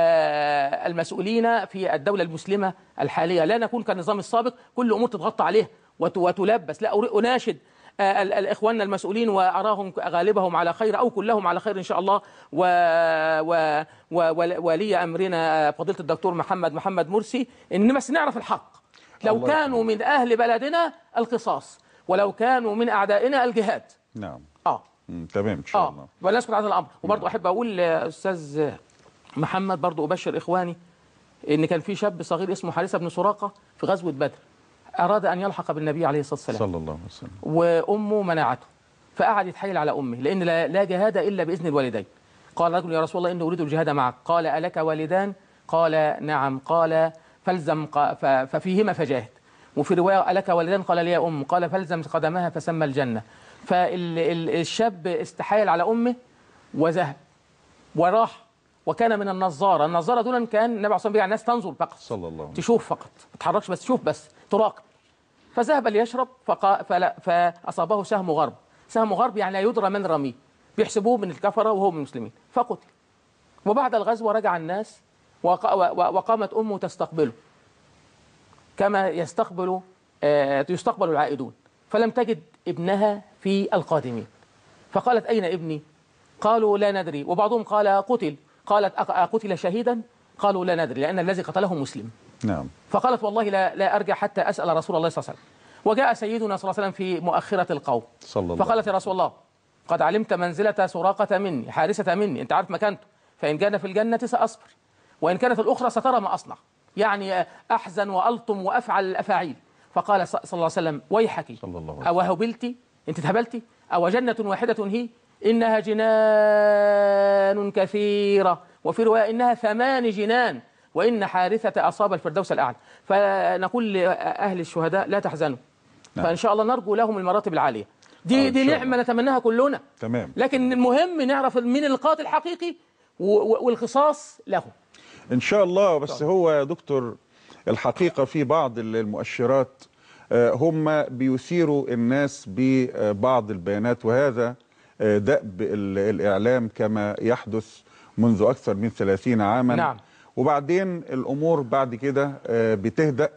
المسؤولين في الدولة المسلمة الحالية لا نكون كالنظام السابق كل أمور تتغطى عليه وتلبس. لا، أناشد الإخوان المسؤولين وأراهم غالبهم على خير أو كلهم على خير إن شاء الله، و... و... و... ولي أمرنا فضيلة الدكتور محمد محمد مرسي، إن بس نعرف الحق. لو كانوا من أهل بلدنا القصاص، ولو كانوا من أعدائنا الجهاد. نعم. آه تمام إن شاء آه. الله. ولا نسكت عن الأمر. وبرضه أحب أقول أستاذ محمد برضه أبشر إخواني إن كان في شاب صغير اسمه حارثة بن سراقة في غزوة بدر أراد أن يلحق بالنبي عليه الصلاة والسلام صلى الله عليه وسلم، وأمه منعته، فقعد يتحايل على أمه لأن لا جهاد إلا بإذن الوالدين. قال رجل يا رسول الله إني أريد الجهاد معك. قال ألك والدان؟ قال نعم. قال فالزم ففيهما فجاهد. وفي رواية ألك والدان؟ قال لي يا أم. قال فالزم قدمها فسمى الجنة. فالشاب استحايل على أمه وذهب وراح، وكان من النظارة. النظارة دول كان النبي عليه الصلاة والسلام الناس تنظر فقط، صلى الله عليه وسلم، تشوف فقط، ما تتحركش بس تشوف بس تراقب. فذهب ليشرب فقا... فلا... فأصابه سهم غرب. سهم غرب يعني لا يدرى من رميه، بيحسبوه من الكفرة وهو من المسلمين، فقتل. وبعد الغزوة رجع الناس وق... وقامت أمه تستقبله كما يستقبل آه... يستقبل العائدون، فلم تجد ابنها في القادمين، فقالت أين ابني؟ قالوا لا ندري. وبعضهم قال قتل. قالت أقتل شهيدا؟ قالوا لا ندري لأن الذي قتله مسلم. نعم. فقالت والله لا, لا أرجع حتى أسأل رسول الله صلى الله عليه وسلم. وجاء سيدنا صلى الله عليه وسلم في مؤخرة القوم صلى الله. فقالت يا رسول الله قد علمت منزلة سراقة مني، حارثة مني، أنت عارف مكانته، فإن كان في الجنة سأصبر وإن كانت الأخرى سترى ما أصنع، يعني أحزن وألطم وأفعل الأفاعيل. فقال صلى الله عليه وسلم ويحك أو هبلتي، أنت اتهبلتي؟ أو جنة واحدة هي؟ إنها جنان كثيرة، وفي رواية إنها ثمان جنان، وإن حارثة أصاب الفردوس الأعلى. فنقول لأهل الشهداء لا تحزنوا. نعم. فإن شاء الله نرجو لهم المراتب العالية. دي, دي نعمة نتمناها كلنا. تمام. لكن المهم نعرف من القاتل الحقيقي والقصاص له إن شاء الله. بس هو يا دكتور الحقيقة في بعض المؤشرات هم بيثيروا الناس ببعض البيانات، وهذا دأب الإعلام كما يحدث منذ أكثر من ثلاثين عاما. نعم. وبعدين الأمور بعد كده بتهدأ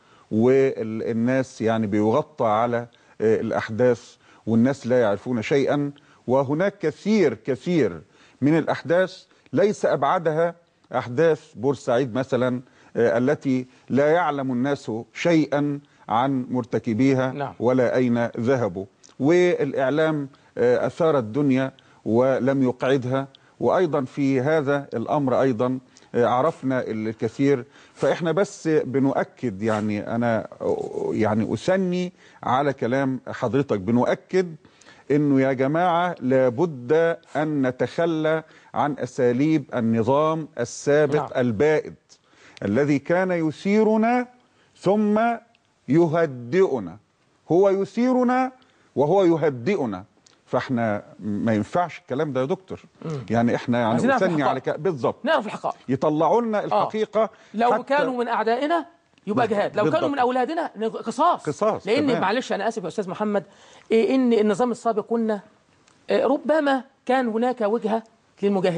والناس يعني بيغطى على الأحداث والناس لا يعرفون شيئا. وهناك كثير كثير من الأحداث ليس أبعدها أحداث بورسعيد مثلا التي لا يعلم الناس شيئا عن مرتكبيها. نعم. ولا أين ذهبوا. والإعلام أثار الدنيا ولم يقعدها. وأيضا في هذا الأمر أيضا عرفنا الكثير. فإحنا بس بنؤكد، يعني أنا يعني أثني على كلام حضرتك، بنؤكد إنه يا جماعة لابد أن نتخلى عن أساليب النظام السابق. نعم. البائد الذي كان يثيرنا ثم يهدئنا. هو يثيرنا وهو يهدئنا، فاحنا ما ينفعش الكلام ده يا دكتور. مم. يعني احنا يعني نثني على كده بالظبط، نعرف الحقائق، يطلعوا لنا الحقيقه. آه. لو كانوا من اعدائنا يبقى جهاد، لو بالضبط. كانوا من اولادنا قصاص قصاص. لان تمام. معلش انا اسف يا استاذ محمد، إيه ان النظام السابق قلنا إيه ربما كان هناك وجهه للمجاهدين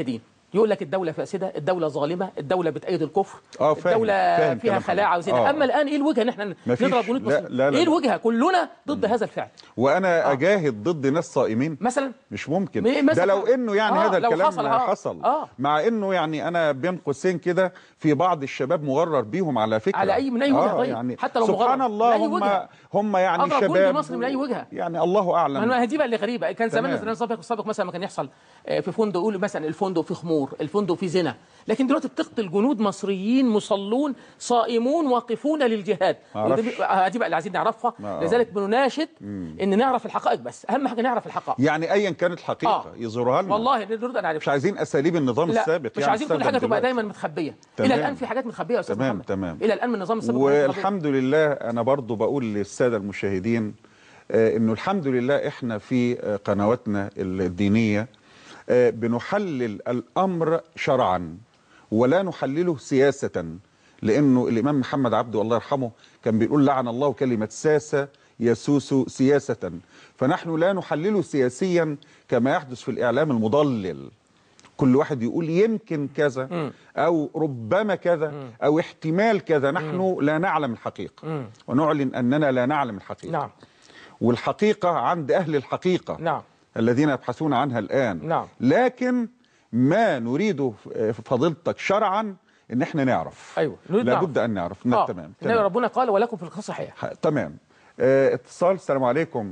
يقول لك الدولة فاسدة، الدولة ظالمة، الدولة بتأيد الكفر، آه فاهم الدولة فاهم فيها خلاعة وزنا. آه. أما الآن إيه الوجهة إن إحنا نضرب جنود مسلمين؟ إيه الوجهة؟ كلنا ضد هذا الفعل. وأنا آه. أجاهد ضد ناس صائمين مثلا مش ممكن. مثلاً. ده لو إنه يعني آه هذا لو الكلام حصل, آه. حصل. آه. مع إنه يعني أنا بين قوسين كده في بعض الشباب مغرر بيهم على فكرة. على أي من أي وجهة؟ آه طيب يعني حتى لو سبحان مغرر الله هم وجهة. هم يعني أضرب شباب جندي مصري من أي وجهة؟ يعني الله أعلم. ما دي بقى اللي غريبة. كان زمان تمام. سابق سابق مثلا ما كان يحصل في فندق يقول مثلا الفندق فيه خمور، الفندق فيه زنا، لكن دلوقتي بتقتل جنود مصريين مصلون صائمون واقفون للجهاد. ودي بقى اللي عايزين نعرفها. آه. لذلك بنناشد ان نعرف الحقائق، بس اهم حاجه نعرف الحقائق. يعني ايا كانت الحقيقه آه. يظهرها لنا. والله نريد ان نعرف. مش عايزين اساليب النظام لا السابق. مش يعني عايزين كل حاجه تبقى دايما متخبيه. الى الان في حاجات متخبيه يا استاذ تمام محمد. تمام. الى الان من النظام السابق. والحمد لله انا برضو بقول للساده المشاهدين آه انه الحمد لله احنا في آه قنواتنا الدينيه آه بنحلل الامر شرعا ولا نحلله سياسه، لانه الامام محمد عبده الله يرحمه كان بيقول لعن الله كلمه ساسه يسوس سياسه، فنحن لا نحلله سياسيا كما يحدث في الاعلام المضلل. كل واحد يقول يمكن كذا أو ربما كذا أو احتمال كذا. نحن لا نعلم الحقيقة ونعلن أننا لا نعلم الحقيقة. نعم. والحقيقة عند أهل الحقيقة. نعم. الذين يبحثون عنها الآن. نعم. لكن ما نريده فضيلتك شرعا إن احنا نعرف. أيوة. لابد أن نعرف. آه. تمام. تمام. ربنا قال ولكم في القصة حياة. تمام. اه اتصال. السلام عليكم.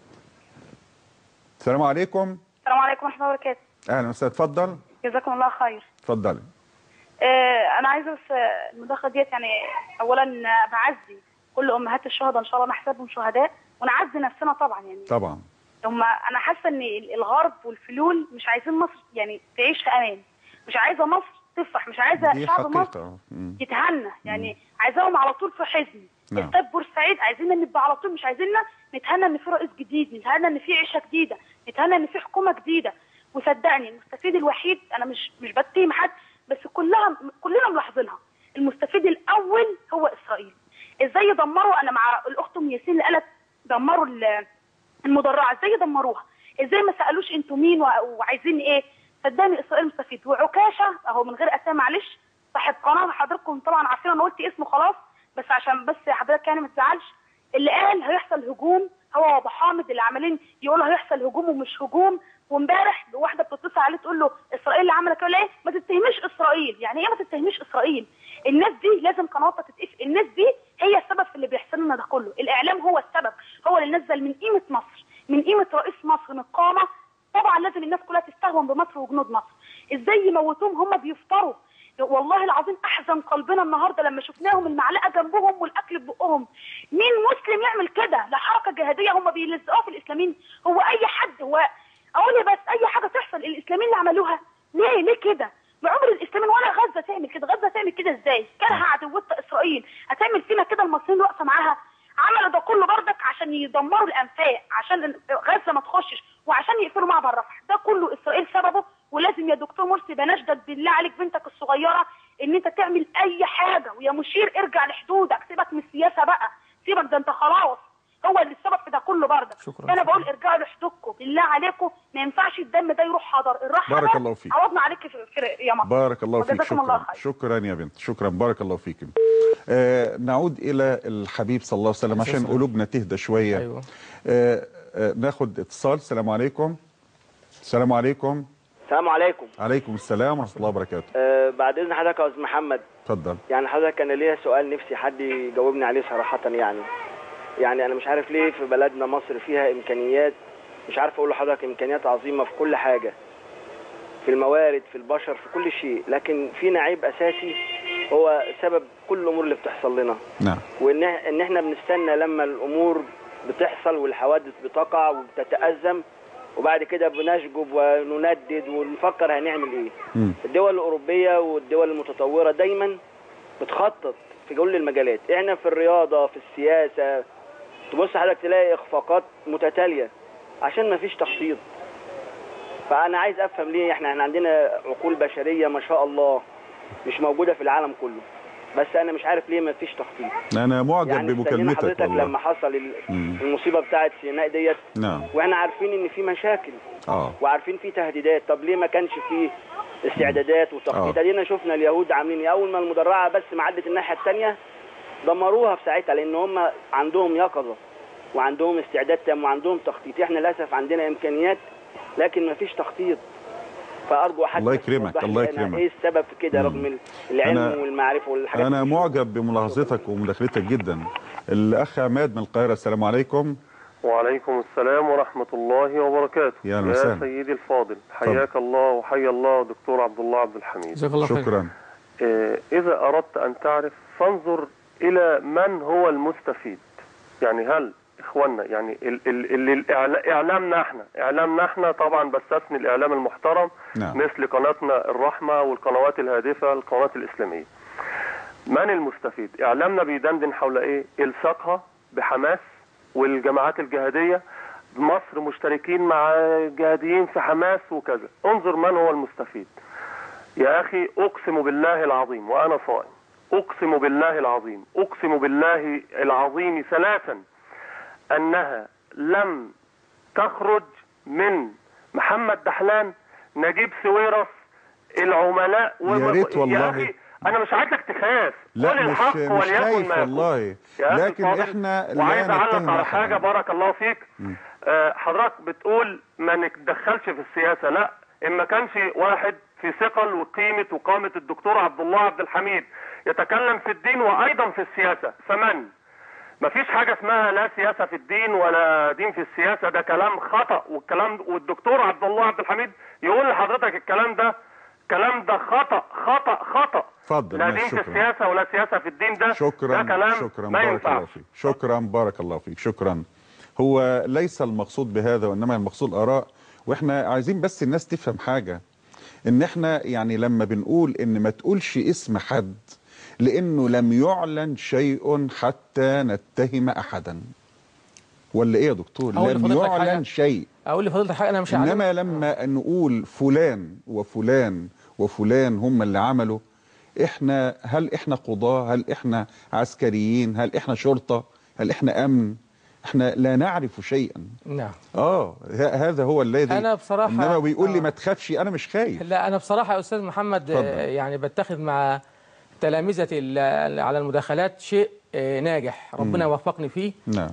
السلام عليكم. السلام عليكم ورحمة الله وبركاته. اهلا وسهلا. اتفضل. جزاكم الله خير. اتفضلي. آه انا عايزه بس المداخله ديت يعني اولا بعزي كل امهات الشهداء ان شاء الله نحسبهم شهداء ونعزي نفسنا طبعا يعني. طبعا. هم انا حاسه ان الغرب والفلول مش عايزين مصر يعني تعيش في امان، مش عايزه مصر تفرح، مش عايزه شعب مصر يتهنى، يعني عايزاهم على طول في حزن. نعم. استاد بورسعيد عايزيننا نبقى على طول، مش عايزيننا نتهنى ان في رئيس جديد، نتهنى ان في عيشه جديده، نتهنى ان في حكومه جديده. وصدقني المستفيد الوحيد انا مش مش بتهم حد، بس كلها كلنا ملاحظينها، المستفيد الاول هو اسرائيل. ازاي يدمروا، انا مع الاخت ام ياسين اللي قالت دمروا المدرعه، ازاي يدمروها؟ ازاي ما سالوش انتوا مين وعايزين ايه؟ صدقني اسرائيل مستفيد. وعكاشه اهو من غير اسامي معلش، صاحب قناه حضراتكم طبعا عارفين، انا قلت اسمه خلاص بس عشان بس حضرتك يعني ما تزعلش، اللي قال هيحصل هجوم هو وابو حامد اللي عمالين يقولوا هيحصل هجوم ومش هجوم. وامبارح واحده بتتصل عليه تقول له اسرائيل اللي عملت كده ليه؟ ما تتهميش اسرائيل. يعني ايه ما تتهميش اسرائيل؟ الناس دي لازم قنواتها تتقفل، الناس دي هي السبب في اللي بيحصل لنا ده كله، الاعلام هو السبب، هو اللي نزل من قيمه مصر، من قيمه رئيس مصر، من قامه. طبعا لازم الناس كلها تستهون بمصر وجنود مصر. ازاي يموتوهم هم بيفطروا؟ والله العظيم احزن قلبنا النهارده لما شفناهم المعلقه جنبهم والاكل ببقهم. مين مسلم يعمل كده؟ لا حركه جهاديه هم بيلزقوها في الاسلاميين. هو اي حد، هو اقول بس اي حاجه تحصل الاسلاميين اللي عملوها ليه؟ ليه كده؟ ما عمر الاسلاميين ولا غزه تعمل كده، غزه تعمل كده ازاي؟ كره عدوتها اسرائيل، هتعمل فينا كده المصريين واقفه معاها؟ عملوا ده كله بردك عشان يدمروا الانفاق، عشان غزه ما تخشش، وعشان يقفلوا معبر رفح. ده كله اسرائيل سببه. ولازم يا دكتور مرسي بنشدد بالله عليك بنتك الصغيره ان انت تعمل اي حاجه، ويا مشير ارجع لحدودك، سيبك من السياسه بقى، سيبك ده انت خلاص هو اللي السبب في ده كله بردك. انا بقول ارجعوا لحدودكم بالله عليكم، ما ينفعش الدم ده يروح حضر الرحمه. بارك الله فيك. عوضنا عليك في, في يا مصر. بارك الله فيك. شكرا الله خير. شكرا يا بنت، شكرا. بارك الله فيك. آه نعود الى الحبيب صلى الله عليه وسلم عشان قلوبنا تهدى شويه. أيوة. آه آه ناخد اتصال. السلام عليكم. السلام عليكم. السلام عليكم. عليكم السلام ورحمه الله وبركاته. أه بعد اذن حضرتك يا استاذ محمد. اتفضل. يعني حضرتك كان ليا سؤال نفسي حد يجاوبني عليه صراحه. يعني يعني انا مش عارف ليه في بلدنا مصر فيها امكانيات، مش عارف اقول لحضرتك امكانيات عظيمه في كل حاجه، في الموارد، في البشر، في كل شيء، لكن فينا عيب اساسي هو سبب كل الامور اللي بتحصل لنا. نعم. وان ان احنا بنستنى لما الامور بتحصل والحوادث بتقع وبتتأزم، وبعد كده بنشجب ونندد ونفكر هنعمل ايه. م. الدول الاوروبيه والدول المتطوره دايما بتخطط في كل المجالات. احنا في الرياضه، في السياسه، تبص حضرتك تلاقي اخفاقات متتاليه عشان ما فيش تخطيط. فانا عايز افهم ليه احنا احنا عندنا عقول بشريه ما شاء الله مش موجوده في العالم كله، بس انا مش عارف ليه ما فيش تخطيط. انا معجب يعني بمكالمتك حضرتك والله. لما حصل المصيبه بتاعت سيناء ديت. نعم. واحنا عارفين ان في مشاكل اه وعارفين في تهديدات، طب ليه ما كانش في استعدادات وتخطيط. ادينا شفنا اليهود عاملين ايه، اول ما المدرعه بس ما عدت الناحيه الثانيه دمروها في ساعتها، لان هم عندهم يقظه وعندهم استعداد تام وعندهم تخطيط. احنا للاسف عندنا امكانيات لكن ما فيش تخطيط. فارجو حتى الله يكرمك الله يكرمك. ايه السبب في كده رغم العلم أنا والمعرفه والحاجات انا معجب بملاحظتك ومداخلتك جدا. الاخ عماد من القاهره، السلام عليكم. وعليكم السلام ورحمة الله وبركاته. يا, يا سيدي الفاضل، حياك الله وحيا الله دكتور عبد الله عبد الحميد. شكرا. إذا أردت أن تعرف فانظر إلى من هو المستفيد. يعني هل إخواننا، يعني ال ال ال إعلامنا إحنا إعلامنا إحنا طبعا بستثني الإعلام المحترم نعم. مثل قناتنا الرحمة والقنوات الهادفة القنوات الإسلامية. من المستفيد؟ إعلامنا بيدندن حول إيه؟ إلصاقها بحماس والجماعات الجهادية بمصر مشتركين مع الجهاديين في حماس وكذا. انظر من هو المستفيد يا أخي. أقسم بالله العظيم وأنا صائم، أقسم بالله العظيم أقسم بالله العظيم ثلاثا أنها لم تخرج من محمد دحلان، نجيب سويرس، العملاء يا ريت والله. يا أخي أنا مش عايزك تخاف، لا مش مش خايف والله، لكن احنا وعايز اعلق على حاجه. بارك الله فيك. آه حضرتك بتقول ما نتدخلش في السياسه، لا، ان ما كانش واحد في ثقل وقيمه وقامه الدكتور عبد الله عبد الحميد يتكلم في الدين وايضا في السياسه، فمن؟ ما فيش حاجه اسمها لا سياسه في الدين ولا دين في السياسه، ده كلام خطا. والكلام والدكتور عبد الله عبد الحميد يقول لحضرتك الكلام ده الكلام ده خطا خطا خطا. اتفضل. لا دين في السياسه ولا سياسه في الدين، ده شكرا. ده كلام شكرا ما بارك الله فيك. شكرا بارك الله فيك. شكرا. هو ليس المقصود بهذا وانما المقصود اراء، واحنا عايزين بس الناس تفهم حاجه، ان احنا يعني لما بنقول ان ما تقولش اسم حد لانه لم يعلن شيء حتى نتهم احدا، ولا ايه يا دكتور؟ لم يعلن شيء. اقول لفضيلتك حاجه انا مش عارف، انما لما نقول فلان وفلان وفلان هم اللي عملوا، احنا هل احنا قضاة؟ هل احنا عسكريين؟ هل احنا شرطة؟ هل احنا امن؟ احنا لا نعرف شيئا. نعم. اه هذا هو الذي انا بصراحة انما بيقول لي آه. ما تخافش، انا مش خايف. لا انا بصراحة يا استاذ محمد فضل. يعني بتخذ مع تلامذتي على المداخلات شيء ناجح ربنا وفقني فيه. نعم.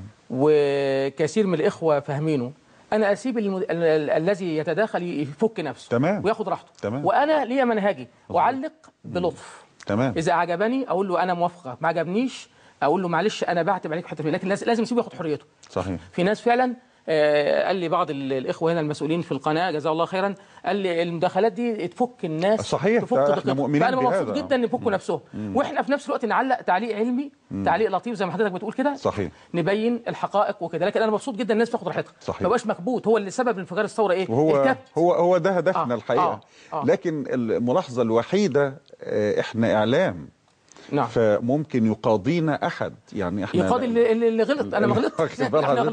وكثير من الاخوة فاهمينه. انا اسيب المد... ال... ال... الذي يتداخل يفك نفسه تمام وياخد راحته. تمام. وانا ليا منهجي واعلق بلطف. تمام. اذا عجبني اقول له انا موافقه، ما عجبنيش اقول له معلش انا بعتب عليك حته، لكن لازم اسيبه ياخد حريته. صحيح. في ناس فعلا آه قال لي بعض الاخوه هنا المسؤولين في القناه جزاه الله خيرا، قال لي المداخلات دي تفك الناس. صحيح. تفك احنا مؤمنين فانا مبسوط جدا ان يفكوا نفسهم، واحنا في نفس الوقت نعلق تعليق علمي، مم. تعليق لطيف زي ما حضرتك بتقول كده. صحيح. نبين الحقائق وكده، لكن انا مبسوط جدا الناس تاخد راحتها. صحيح. ما يبقاش مكبوت. هو اللي سبب انفجار الثوره ايه؟ هو الكبت. هو هو ده هدفنا آه. الحقيقه. آه. آه. لكن الملاحظه الوحيده احنا اعلام. نعم. فممكن يقاضينا احد، يعني احنا يقاضي اللي, اللي غلط. انا ما غلطتش.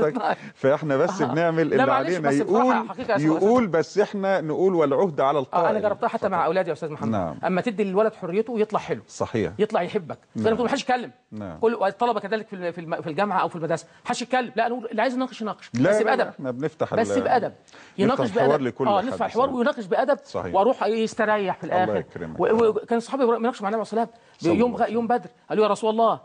فاحنا بس بنعمل اللي علينا. يقول يقول بس احنا نقول والعهد على القائل. آه انا جربتها حتى مع اولادي يا استاذ محمد. نعم. اما تدي للولد حريته يطلع حلو. صحيح. يطلع يحبك. نعم. زي ما تقول ما حدش يتكلم. نعم. كل الطلبه كذلك في في الجامعه او في المدرسه ما حدش يتكلم. لا نقول اللي عايز يناقش يناقش بس بادب. احنا بنفتح بس بادب. يناقش بادب. اه نفتح الحوار ويناقش بادب. واروح يستريح في الاخر. الله يكرمك. وكان صحابي بيناقشوا مع النبي صلى الله عليه وسلم يوم يوم بدر، قالوا يا رسول الله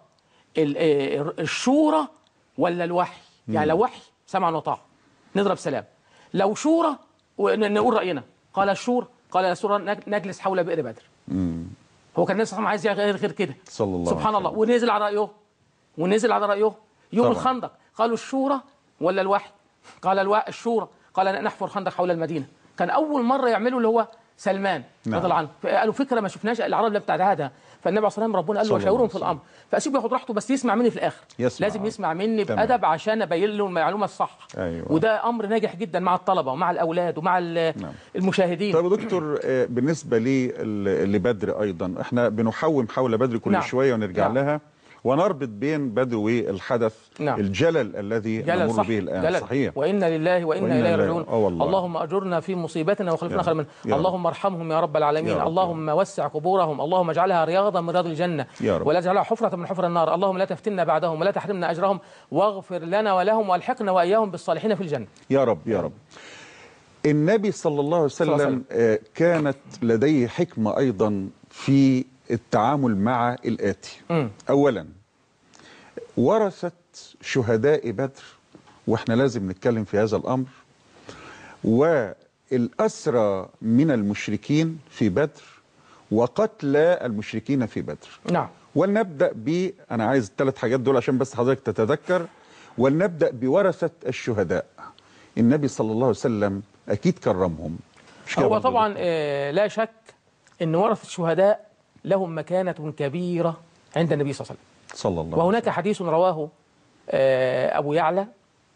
الشورى ولا الوحي؟ يعني لو وحي سمعا وطاعة نضرب سلام، لو شورى نقول رأينا. قال الشورى، قال يا سورة نجلس حول بئر بدر. مم. هو كان النبي صلى الله عليه وسلم عايز غير غير كده صلى الله سبحان الله، ونزل على رأيه ونزل على رأيه يوم طبعا. الخندق قالوا الشورى ولا الوحي؟ قال الوا... الشورى، قال نحفر خندق حول المدينة. كان أول مرة يعملوا اللي هو سلمان رضي الله عنه. قالوا فكرة ما شفناش العرب اللي بتاعتها، فالنبي عليه الصلاه والسلام ربنا قال له وشاورهم في الامر، فاسيبه ياخد راحته بس يسمع مني في الاخر. يسمع. لازم يسمع مني بادب عشان ابين له المعلومه الصح. أيوة. وده امر ناجح جدا مع الطلبه ومع الاولاد ومع نعم. المشاهدين. طيب يا دكتور بالنسبه لي لبدر ايضا احنا بنحوم حول بدر كل نعم. شويه ونرجع نعم. لها ونربط بين بدر والحدث نعم. الجلل الذي نمر به الآن. جلل. صحيح. وإنا لله وإنا إليه راجعون. اللهم أجرنا في مصيبتنا وخلفنا خيرا منها. اللهم ارحمهم يا رب العالمين. رب. اللهم وسع قبورهم. اللهم اجعلها رياضا من رياض الجنة ولا تجعلها حفرة من حفر النار. اللهم لا تفتنا بعدهم ولا تحرمنا أجرهم واغفر لنا ولهم والحقنا وإياهم بالصالحين في الجنة يا رب يا رب. النبي صلى الله عليه وسلم آه، كانت لديه حكمة أيضا في التعامل مع الآتي. مم. أولا ورثة شهداء بدر، وإحنا لازم نتكلم في هذا الأمر، والأسرى من المشركين في بدر وقتلى المشركين في بدر. نعم. ولنبدأ ب أنا عايز الثلاث حاجات دول عشان بس حضرتك تتذكر. ولنبدأ بورثة الشهداء. النبي صلى الله عليه وسلم أكيد كرمهم. مش كده هو برضه؟ طبعا آه، لا شك أن ورثة الشهداء لهم مكانة كبيرة عند النبي صلى الله عليه وسلم. صلى الله عليه وهناك حديث رواه آه، أبو يعلى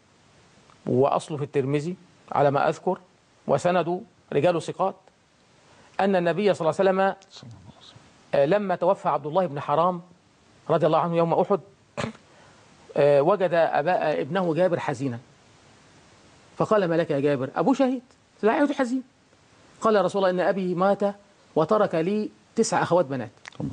وأصله في الترمذي على ما أذكر وسنده رجال ثقات، أن النبي صلى الله عليه وسلم آه، لما توفى عبد الله بن حرام رضي الله عنه يوم أحد آه، وجد أباء ابنه جابر حزينا، فقال: ما لك يا جابر؟ أبو شهيد لا حزين. قال: يا رسول الله إن أبي مات وترك لي تسع أخوات بنات.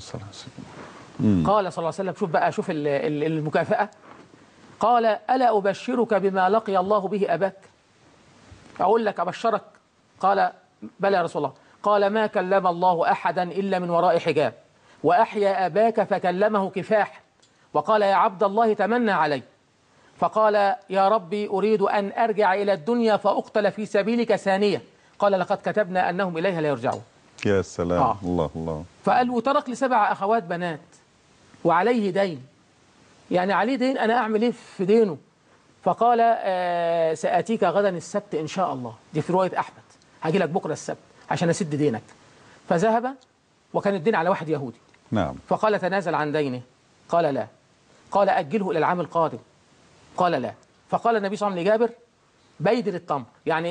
قال صلى الله عليه وسلم: شوف بقى، شوف ال- ال- المكافأة. قال: ألا أبشرك بما لقي الله به أباك؟ أقول لك أبشرك؟ قال: بلى يا رسول الله. قال: ما كلم الله أحدا إلا من وراء حجاب، وأحيا أباك فكلمه كفاح، وقال: يا عبد الله تمنى علي، فقال: يا ربي أريد أن أرجع إلى الدنيا فأقتل في سبيلك ثانية. قال: لقد كتبنا أنهم إليها لا يرجعون. يا سلام. آه. الله الله. فقال: وترك لسبع أخوات بنات وعليه دين، يعني عليه دين، أنا أعمل إيه في دينه؟ فقال: آه سآتيك غدا السبت إن شاء الله. دي في رواية أحمد، هاجي لك بكرة السبت عشان أسد دينك. فذهب، وكان الدين على واحد يهودي. نعم. فقال: تنازل عن دينه. قال: لا. قال: أجله إلى العام القادم. قال: لا. فقال النبي صلى الله عليه وسلم لجابر: بيدر التمر، يعني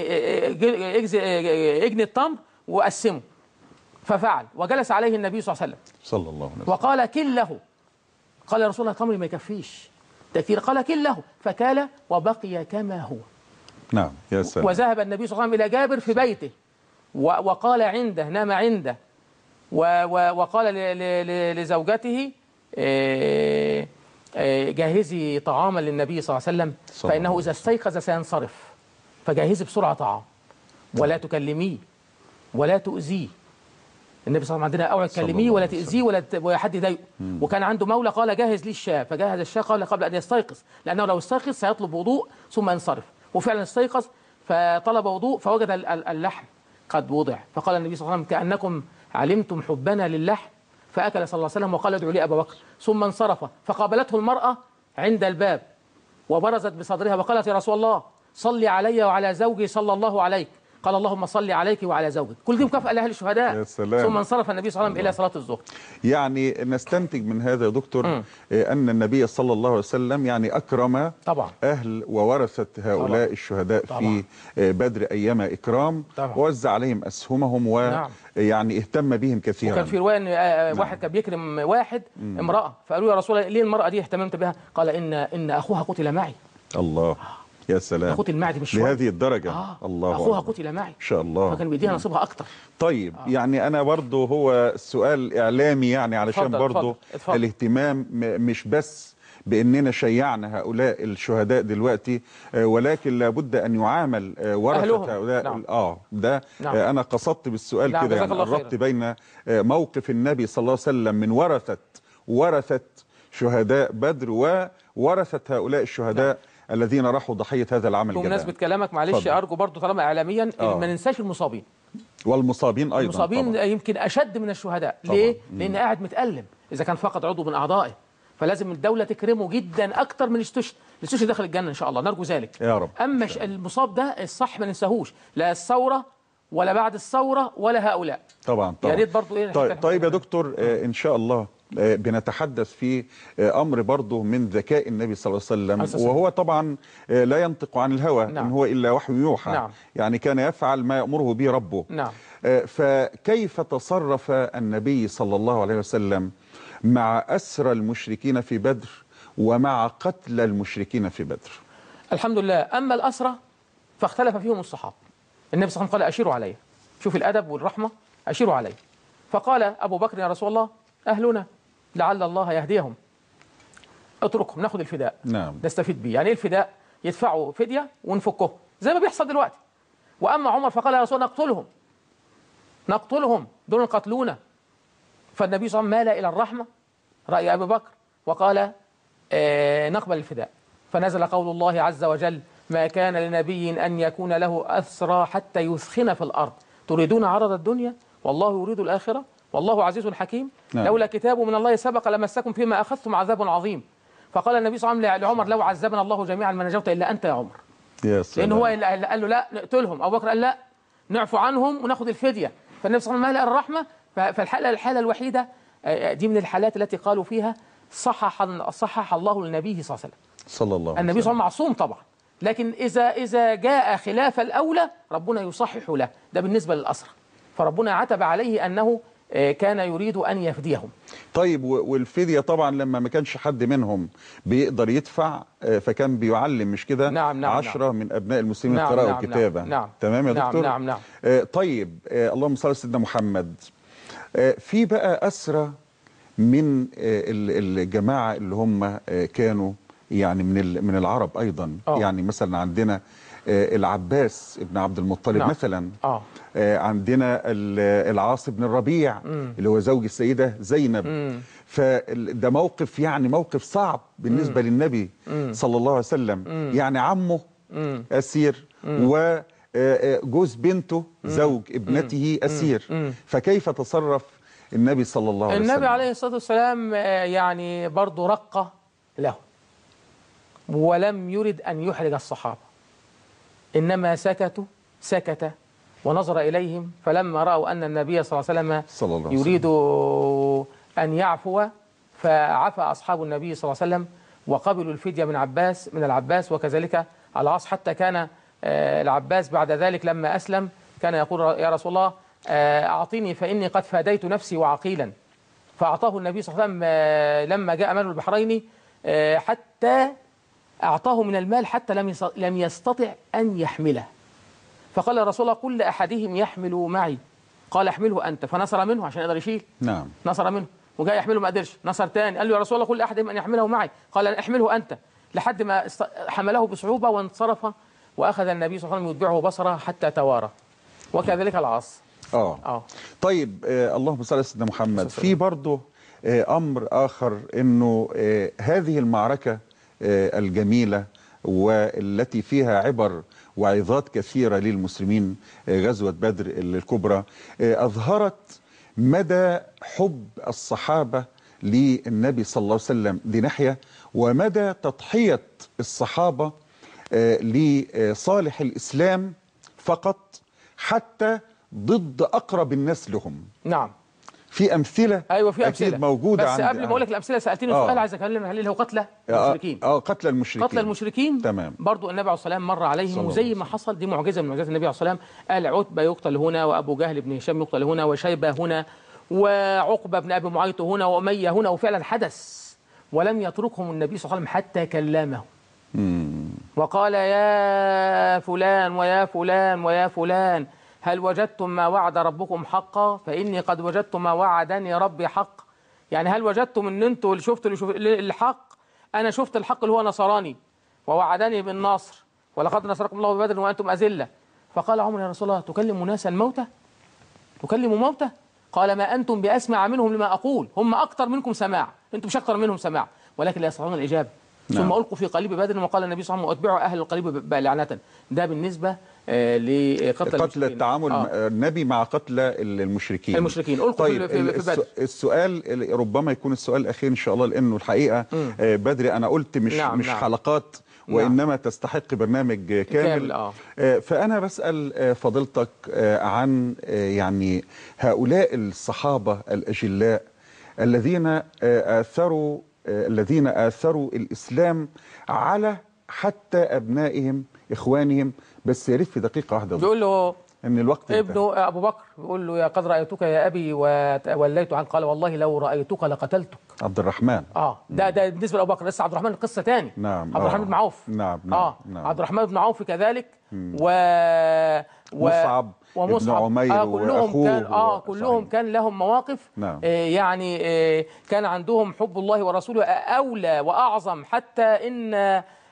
اجني التمر وقسمه. ففعل، وجلس عليه النبي صلى الله عليه وسلم صلى الله عليه وسلم وقال: كله. قال: يا رسول الله التمر ما يكفيش ده كتير. قال: كله. فكال وبقي كما هو. نعم. يا سلام. وذهب النبي صلى الله عليه وسلم إلى جابر في بيته و- وقال عنده، نام عنده، و- و- وقال ل- ل- ل- لزوجته: آه، آه، جهزي طعاما للنبي صلى الله عليه وسلم، صلى الله فإنه عليه إذا استيقظ سينصرف، فجهزي بسرعة طعام ولا تكلميه ولا تؤذيه. النبي صلى الله عليه وسلم عندنا: اوعى صلى تكلميه الله ولا عليه تأذيه ولا ت- ولا حد يضايقه. وكان عنده مولى قال: جهز لي الشاة، فجهز الشاة قبل قبل ان يستيقظ، لانه لو استيقظ سيطلب وضوء ثم ينصرف. وفعلا استيقظ فطلب وضوء فوجد ال- ال- اللحم قد وضع، فقال النبي صلى الله عليه وسلم: كأنكم علمتم حبنا للحم. فأكل صلى الله عليه وسلم وقال: ادعوا لي أبا بكر. ثم انصرف، فقابلته المرأة عند الباب وبرزت بصدرها وقالت: يا رسول الله صلي علي وعلى زوجي صلى الله عليك. قال: اللهم صل عليك وعلى زوجك. كل دي مكافأة لأهل الشهداء. يا سلام. ثم انصرف النبي صلى الله عليه وسلم إلى صلاة الظهر. يعني نستنتج من هذا يا دكتور مم. آه، أن النبي صلى الله عليه وسلم يعني أكرم طبعا. أهل وورثة هؤلاء طبعا. الشهداء طبعا. في آه، بدر أيام إكرام، طبعا. ووزع عليهم أسهمهم نعم. ويعني اهتم بهم كثيرا. وكان في رواية أن آه، نعم. واحد كان بيكرم واحد امرأة، فقالوا: يا رسول الله ليه المرأة دي اهتممت بها؟ قال: إن إن أخوها قتل معي. الله. يا سلام. قتل معي دي مش شوية. لهذه الدرجة. آه. الله أخوها أكبر. قتل معي، إن شاء الله. فكان بيديها نصيبها أكتر. طيب آه. يعني أنا برضو هو سؤال إعلامي، يعني علشان اتفضل، برضو اتفضل، اتفضل. الاهتمام م- مش بس بأننا شيعنا هؤلاء الشهداء دلوقتي، آه، ولكن لابد أن يعامل آه، ورثة أهلهم. هؤلاء. نعم. آه ده نعم. آه، أنا قصدت بالسؤال نعم، كده، جزاك يعني الله الربط خيرا. بين آه، موقف النبي صلى الله عليه وسلم من ورثة ورثة شهداء بدر وورثة هؤلاء الشهداء نعم. الذين راحوا ضحية هذا العمل الجبان. بمناسبة كلامك معلش اتفضل. أرجو برضو طالما إعلاميا آه. ما ننساش المصابين. والمصابين أيضا. المصابين طبعا. يمكن أشد من الشهداء. طبعا. ليه؟ مم. لأن قاعد متألم إذا كان فقد عضو من أعضائه، فلازم الدولة تكرمه جدا أكتر من الاستشهاد. الاستشهاد داخل الجنة إن شاء الله، نرجو ذلك. يا رب. أما ش- المصاب ده الصح ما ننساهوش، لا الثورة ولا بعد الثورة ولا هؤلاء. طبعا طبعا. يا ريت برضو إيه طيب, نحتاج- طيب يا دكتور، آه ان شاء الله آه بنتحدث في آه امر برضه من ذكاء النبي صلى الله عليه عليه وسلم، الصلاة وهو طبعا آه لا ينطق عن الهوى. نعم. ان هو الا وحي يوحى. نعم. يعني كان يفعل ما يأمره به ربه. نعم. آه فكيف تصرف النبي صلى الله عليه وسلم مع أسرى المشركين في بدر ومع قتل المشركين في بدر؟ الحمد لله. أما الأسرى فاختلف فيهم الصحابة. النبي صلى الله عليه وسلم قال: أشيروا علي. شوف الأدب والرحمة، أشيروا علي. فقال أبو بكر: يا رسول الله أهلنا لعل الله يهديهم، اتركهم ناخد الفداء. نعم. نستفيد بيه. يعني إيه الفداء؟ يدفعوا فدية ونفكهم زي ما بيحصل دلوقتي، وأما عمر فقال يا رسول الله نقتلهم نقتلهم دون قتلونا. فالنبي صلى الله عليه وسلم مال إلى الرحمة رأي أبي بكر وقال آه نقبل الفداء. فنزل قول الله عز وجل ما كان لنبي أن يكون له أسرى حتى يثخن في الأرض تريدون عرض الدنيا والله يريد الآخرة والله عزيز حكيم. نعم. لولا كتاب من الله سبق لمسكم فيما أخذتم عذاب عظيم. فقال النبي صلى الله عليه وسلم لعمر لو عذبنا الله جميعا ما نجوت إلا أنت يا عمر. لأن هو قال له لا نقتلهم، أبو بكر قال لا نعفو عنهم وناخذ الفدية. فالنبي صلى الله عليه وسلم مال الرحمة. فالحالة الحالة الوحيدة دي من الحالات التي قالوا فيها صحح صحح الله لنبيه صلى الله عليه وسلم. صلى الله عليه وسلم. النبي صلى الله عليه وسلم معصوم طبعا، لكن إذا إذا جاء خلاف الأولى ربنا يصحح له. ده بالنسبة للأسرى، فربنا عتب عليه أنه كان يريد أن يفديهم. طيب والفدية طبعا لما ما كانش حد منهم بيقدر يدفع فكان بيعلم مش كده نعم نعم عشرة نعم. من أبناء المسلمين نعم القراءة نعم والكتابة. نعم نعم. تمام يا دكتور؟ نعم نعم نعم. طيب اللهم صل على سيدنا محمد. في بقى أسرى من الجماعة اللي هم كانوا يعني من من العرب أيضا. أوه. يعني مثلا عندنا العباس ابن عبد المطلب. نعم. مثلا أوه. عندنا العاص بن الربيع مم. اللي هو زوج السيدة زينب. مم. فده موقف يعني موقف صعب بالنسبة مم. للنبي مم. صلى الله عليه وسلم. مم. يعني عمه مم. أسير وجوز بنته مم. زوج ابنته مم. أسير. مم. فكيف تصرف النبي صلى الله عليه وسلم؟ النبي عليه الصلاة والسلام يعني برضه رق له ولم يرد أن يحرج الصحابة، إنما سكتوا سكت ونظر إليهم. فلما رأوا أن النبي صلى الله عليه وسلم يريد أن يعفو فعفى أصحاب النبي صلى الله عليه وسلم وقبلوا الفدية من عباس من العباس وكذلك العاص. حتى كان العباس بعد ذلك لما أسلم كان يقول يا رسول الله أعطيني فإني قد فاديت نفسي وعقيلا. فأعطاه النبي صلى الله عليه وسلم لما جاء مال البحرين حتى أعطاه من المال حتى لم لم يستطع أن يحمله. فقال يا رسول الله قل لأحدهم يحمل معي. قال احمله أنت. فنصر منه عشان يقدر يشيل. نعم. نصر منه وجاء يحمله ما قدرش. نصر تاني قال له يا رسول الله قل لأحدهم أن يحمله معي. قال احمله أنت، لحد ما حمله بصعوبة وانصرف. وأخذ النبي صلى الله عليه وسلم يتبعه بصره حتى توارى. وكذلك العاص. اه اه طيب آه اللهم صل على سيدنا محمد. في برضه آه أمر آخر إنه آه هذه المعركة آه الجميلة والتي فيها عبر وعظات كثيرة للمسلمين، غزوة بدر الكبرى، أظهرت مدى حب الصحابة للنبي صلى الله عليه وسلم دي ناحية، ومدى تضحية الصحابة لصالح الإسلام فقط حتى ضد أقرب الناس لهم. نعم. في أمثلة. أيوة في أمثلة أكيد موجودة. بس قبل ما أقول لك الأمثلة سألتني آه. سؤال عايز أكلمك عليه اللي هو قتلى المشركين. اه قتلى المشركين. قتلى المشركين. تمام. برضو النبي عليه الصلاة والسلام مر عليهم وزي ما حصل، دي معجزة من معجزات النبي عليه الصلاة والسلام. قال عتبة يقتل هنا، وأبو جهل بن هشام يقتل هنا، وشيبة هنا، وعقبة بن أبي معيط هنا، وأمية هنا، وفعلا حدث. ولم يتركهم النبي صلى الله عليه وسلم حتى كلمهم وقال يا فلان ويا فلان ويا فلان هل وجدتم ما وعد ربكم حقا؟ فإني قد وجدت ما وعدني ربي حق. يعني هل وجدتم ان انتوا اللي شفتوا الحق؟ انا شفت الحق اللي هو نصراني ووعدني بالنصر، ولقد نصركم الله ببدر وانتم اذله. فقال عمر يا رسول الله تكلم ناسا الموتى؟ تكلم موتى؟ قال ما انتم باسمع منهم لما اقول، هم اكثر منكم سماع، انتم مش اكثر منهم سماع ولكن لا يستطيعون الاجابه. نعم. ثم القوا في قليب بدر وقال النبي صلى الله عليه وسلم اتبعوا اهل القليب لعنه. ده بالنسبه آه لقتل قتل التعامل آه. النبي مع قتل المشركين. المشركين القوا طيب في, في بدر. السؤال ربما يكون السؤال الاخير ان شاء الله، لانه الحقيقه آه بدر انا قلت مش نعم مش نعم. حلقات وانما نعم. تستحق برنامج كامل, كامل آه. آه فانا بسال آه فضيلتك آه عن آه يعني هؤلاء الصحابه الاجلاء الذين آه اثروا الذين آثروا الإسلام على حتى أبنائهم إخوانهم. بس يا ريت في دقيقة واحدة بيقول له إن الوقت ابنه أبو بكر بيقول له يا قد رأيتك يا أبي ووليت عنك، قال والله لو رأيتك لقتلتك. عبد الرحمن اه ده ده بالنسبة لأبو بكر. لسه عبد الرحمن قصة تاني. نعم. عبد الرحمن بن عوف. نعم نعم. اه نعم. عبد الرحمن بن عوف كذلك. و... و... مصعب ومصعب ابن عمير آه كلهم كان اه و... كلهم صحيح. كان لهم مواقف. نعم. آه يعني آه كان عندهم حب الله ورسوله اولى واعظم، حتى ان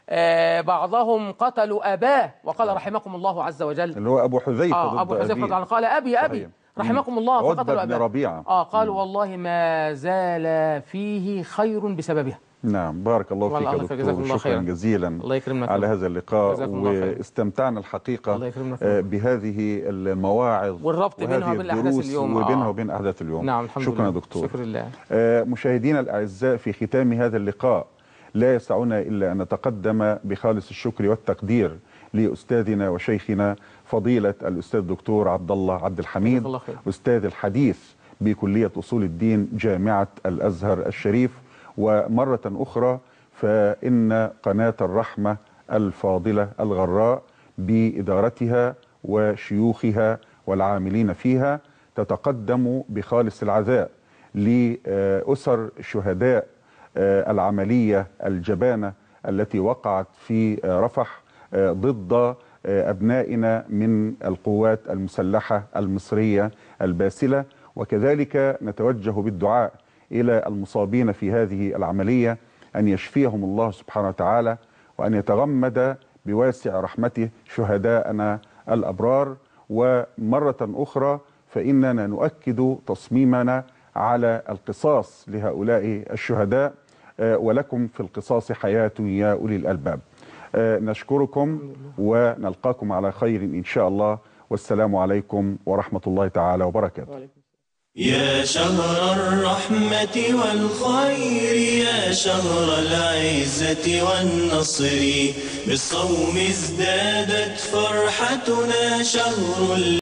بعضهم قتلوا أباه وقال رحمكم الله عز وجل، اللي هو أبو حذيفة آه أبو حذيفة قال أبي أبي رحمكم الله فقتلوا أباه. ربيعة آه قالوا والله ما زال فيه خير بسببها. نعم، بارك الله فيك يا دكتور، شكرا خيرا. جزيلا الله يكرمك على هذا اللقاء، واستمتعنا الحقيقة بهذه المواعظ والربط بينها وبين أحداث اليوم وبينها وبين أحداث اليوم. نعم الحمد شكرا لله. يا دكتور. شكرا لله. آه مشاهدينا الأعزاء، في ختام هذا اللقاء لا يسعنا إلا أن نتقدم بخالص الشكر والتقدير لأستاذنا وشيخنا فضيلة الأستاذ الدكتور عبد الله عبد الحميد، أستاذ الحديث بكلية أصول الدين جامعة الأزهر الشريف. ومرة أخرى فإن قناة الرحمة الفاضلة الغراء بإدارتها وشيوخها والعاملين فيها تتقدم بخالص العزاء لأسر شهداء العملية الجبانة التي وقعت في رفح ضد أبنائنا من القوات المسلحة المصرية الباسلة، وكذلك نتوجه بالدعاء إلى المصابين في هذه العملية أن يشفيهم الله سبحانه وتعالى، وأن يتغمد بواسع رحمته شهداءنا الأبرار. ومرة أخرى فإننا نؤكد تصميمنا على القصاص لهؤلاء الشهداء، ولكم في القصاص حياة يا أولي الألباب. نشكركم ونلقاكم على خير إن شاء الله، والسلام عليكم ورحمة الله تعالى وبركاته. يا شهر الرحمة والخير، يا شهر العزة والنصر، بالصوم ازدادت فرحتنا، شهر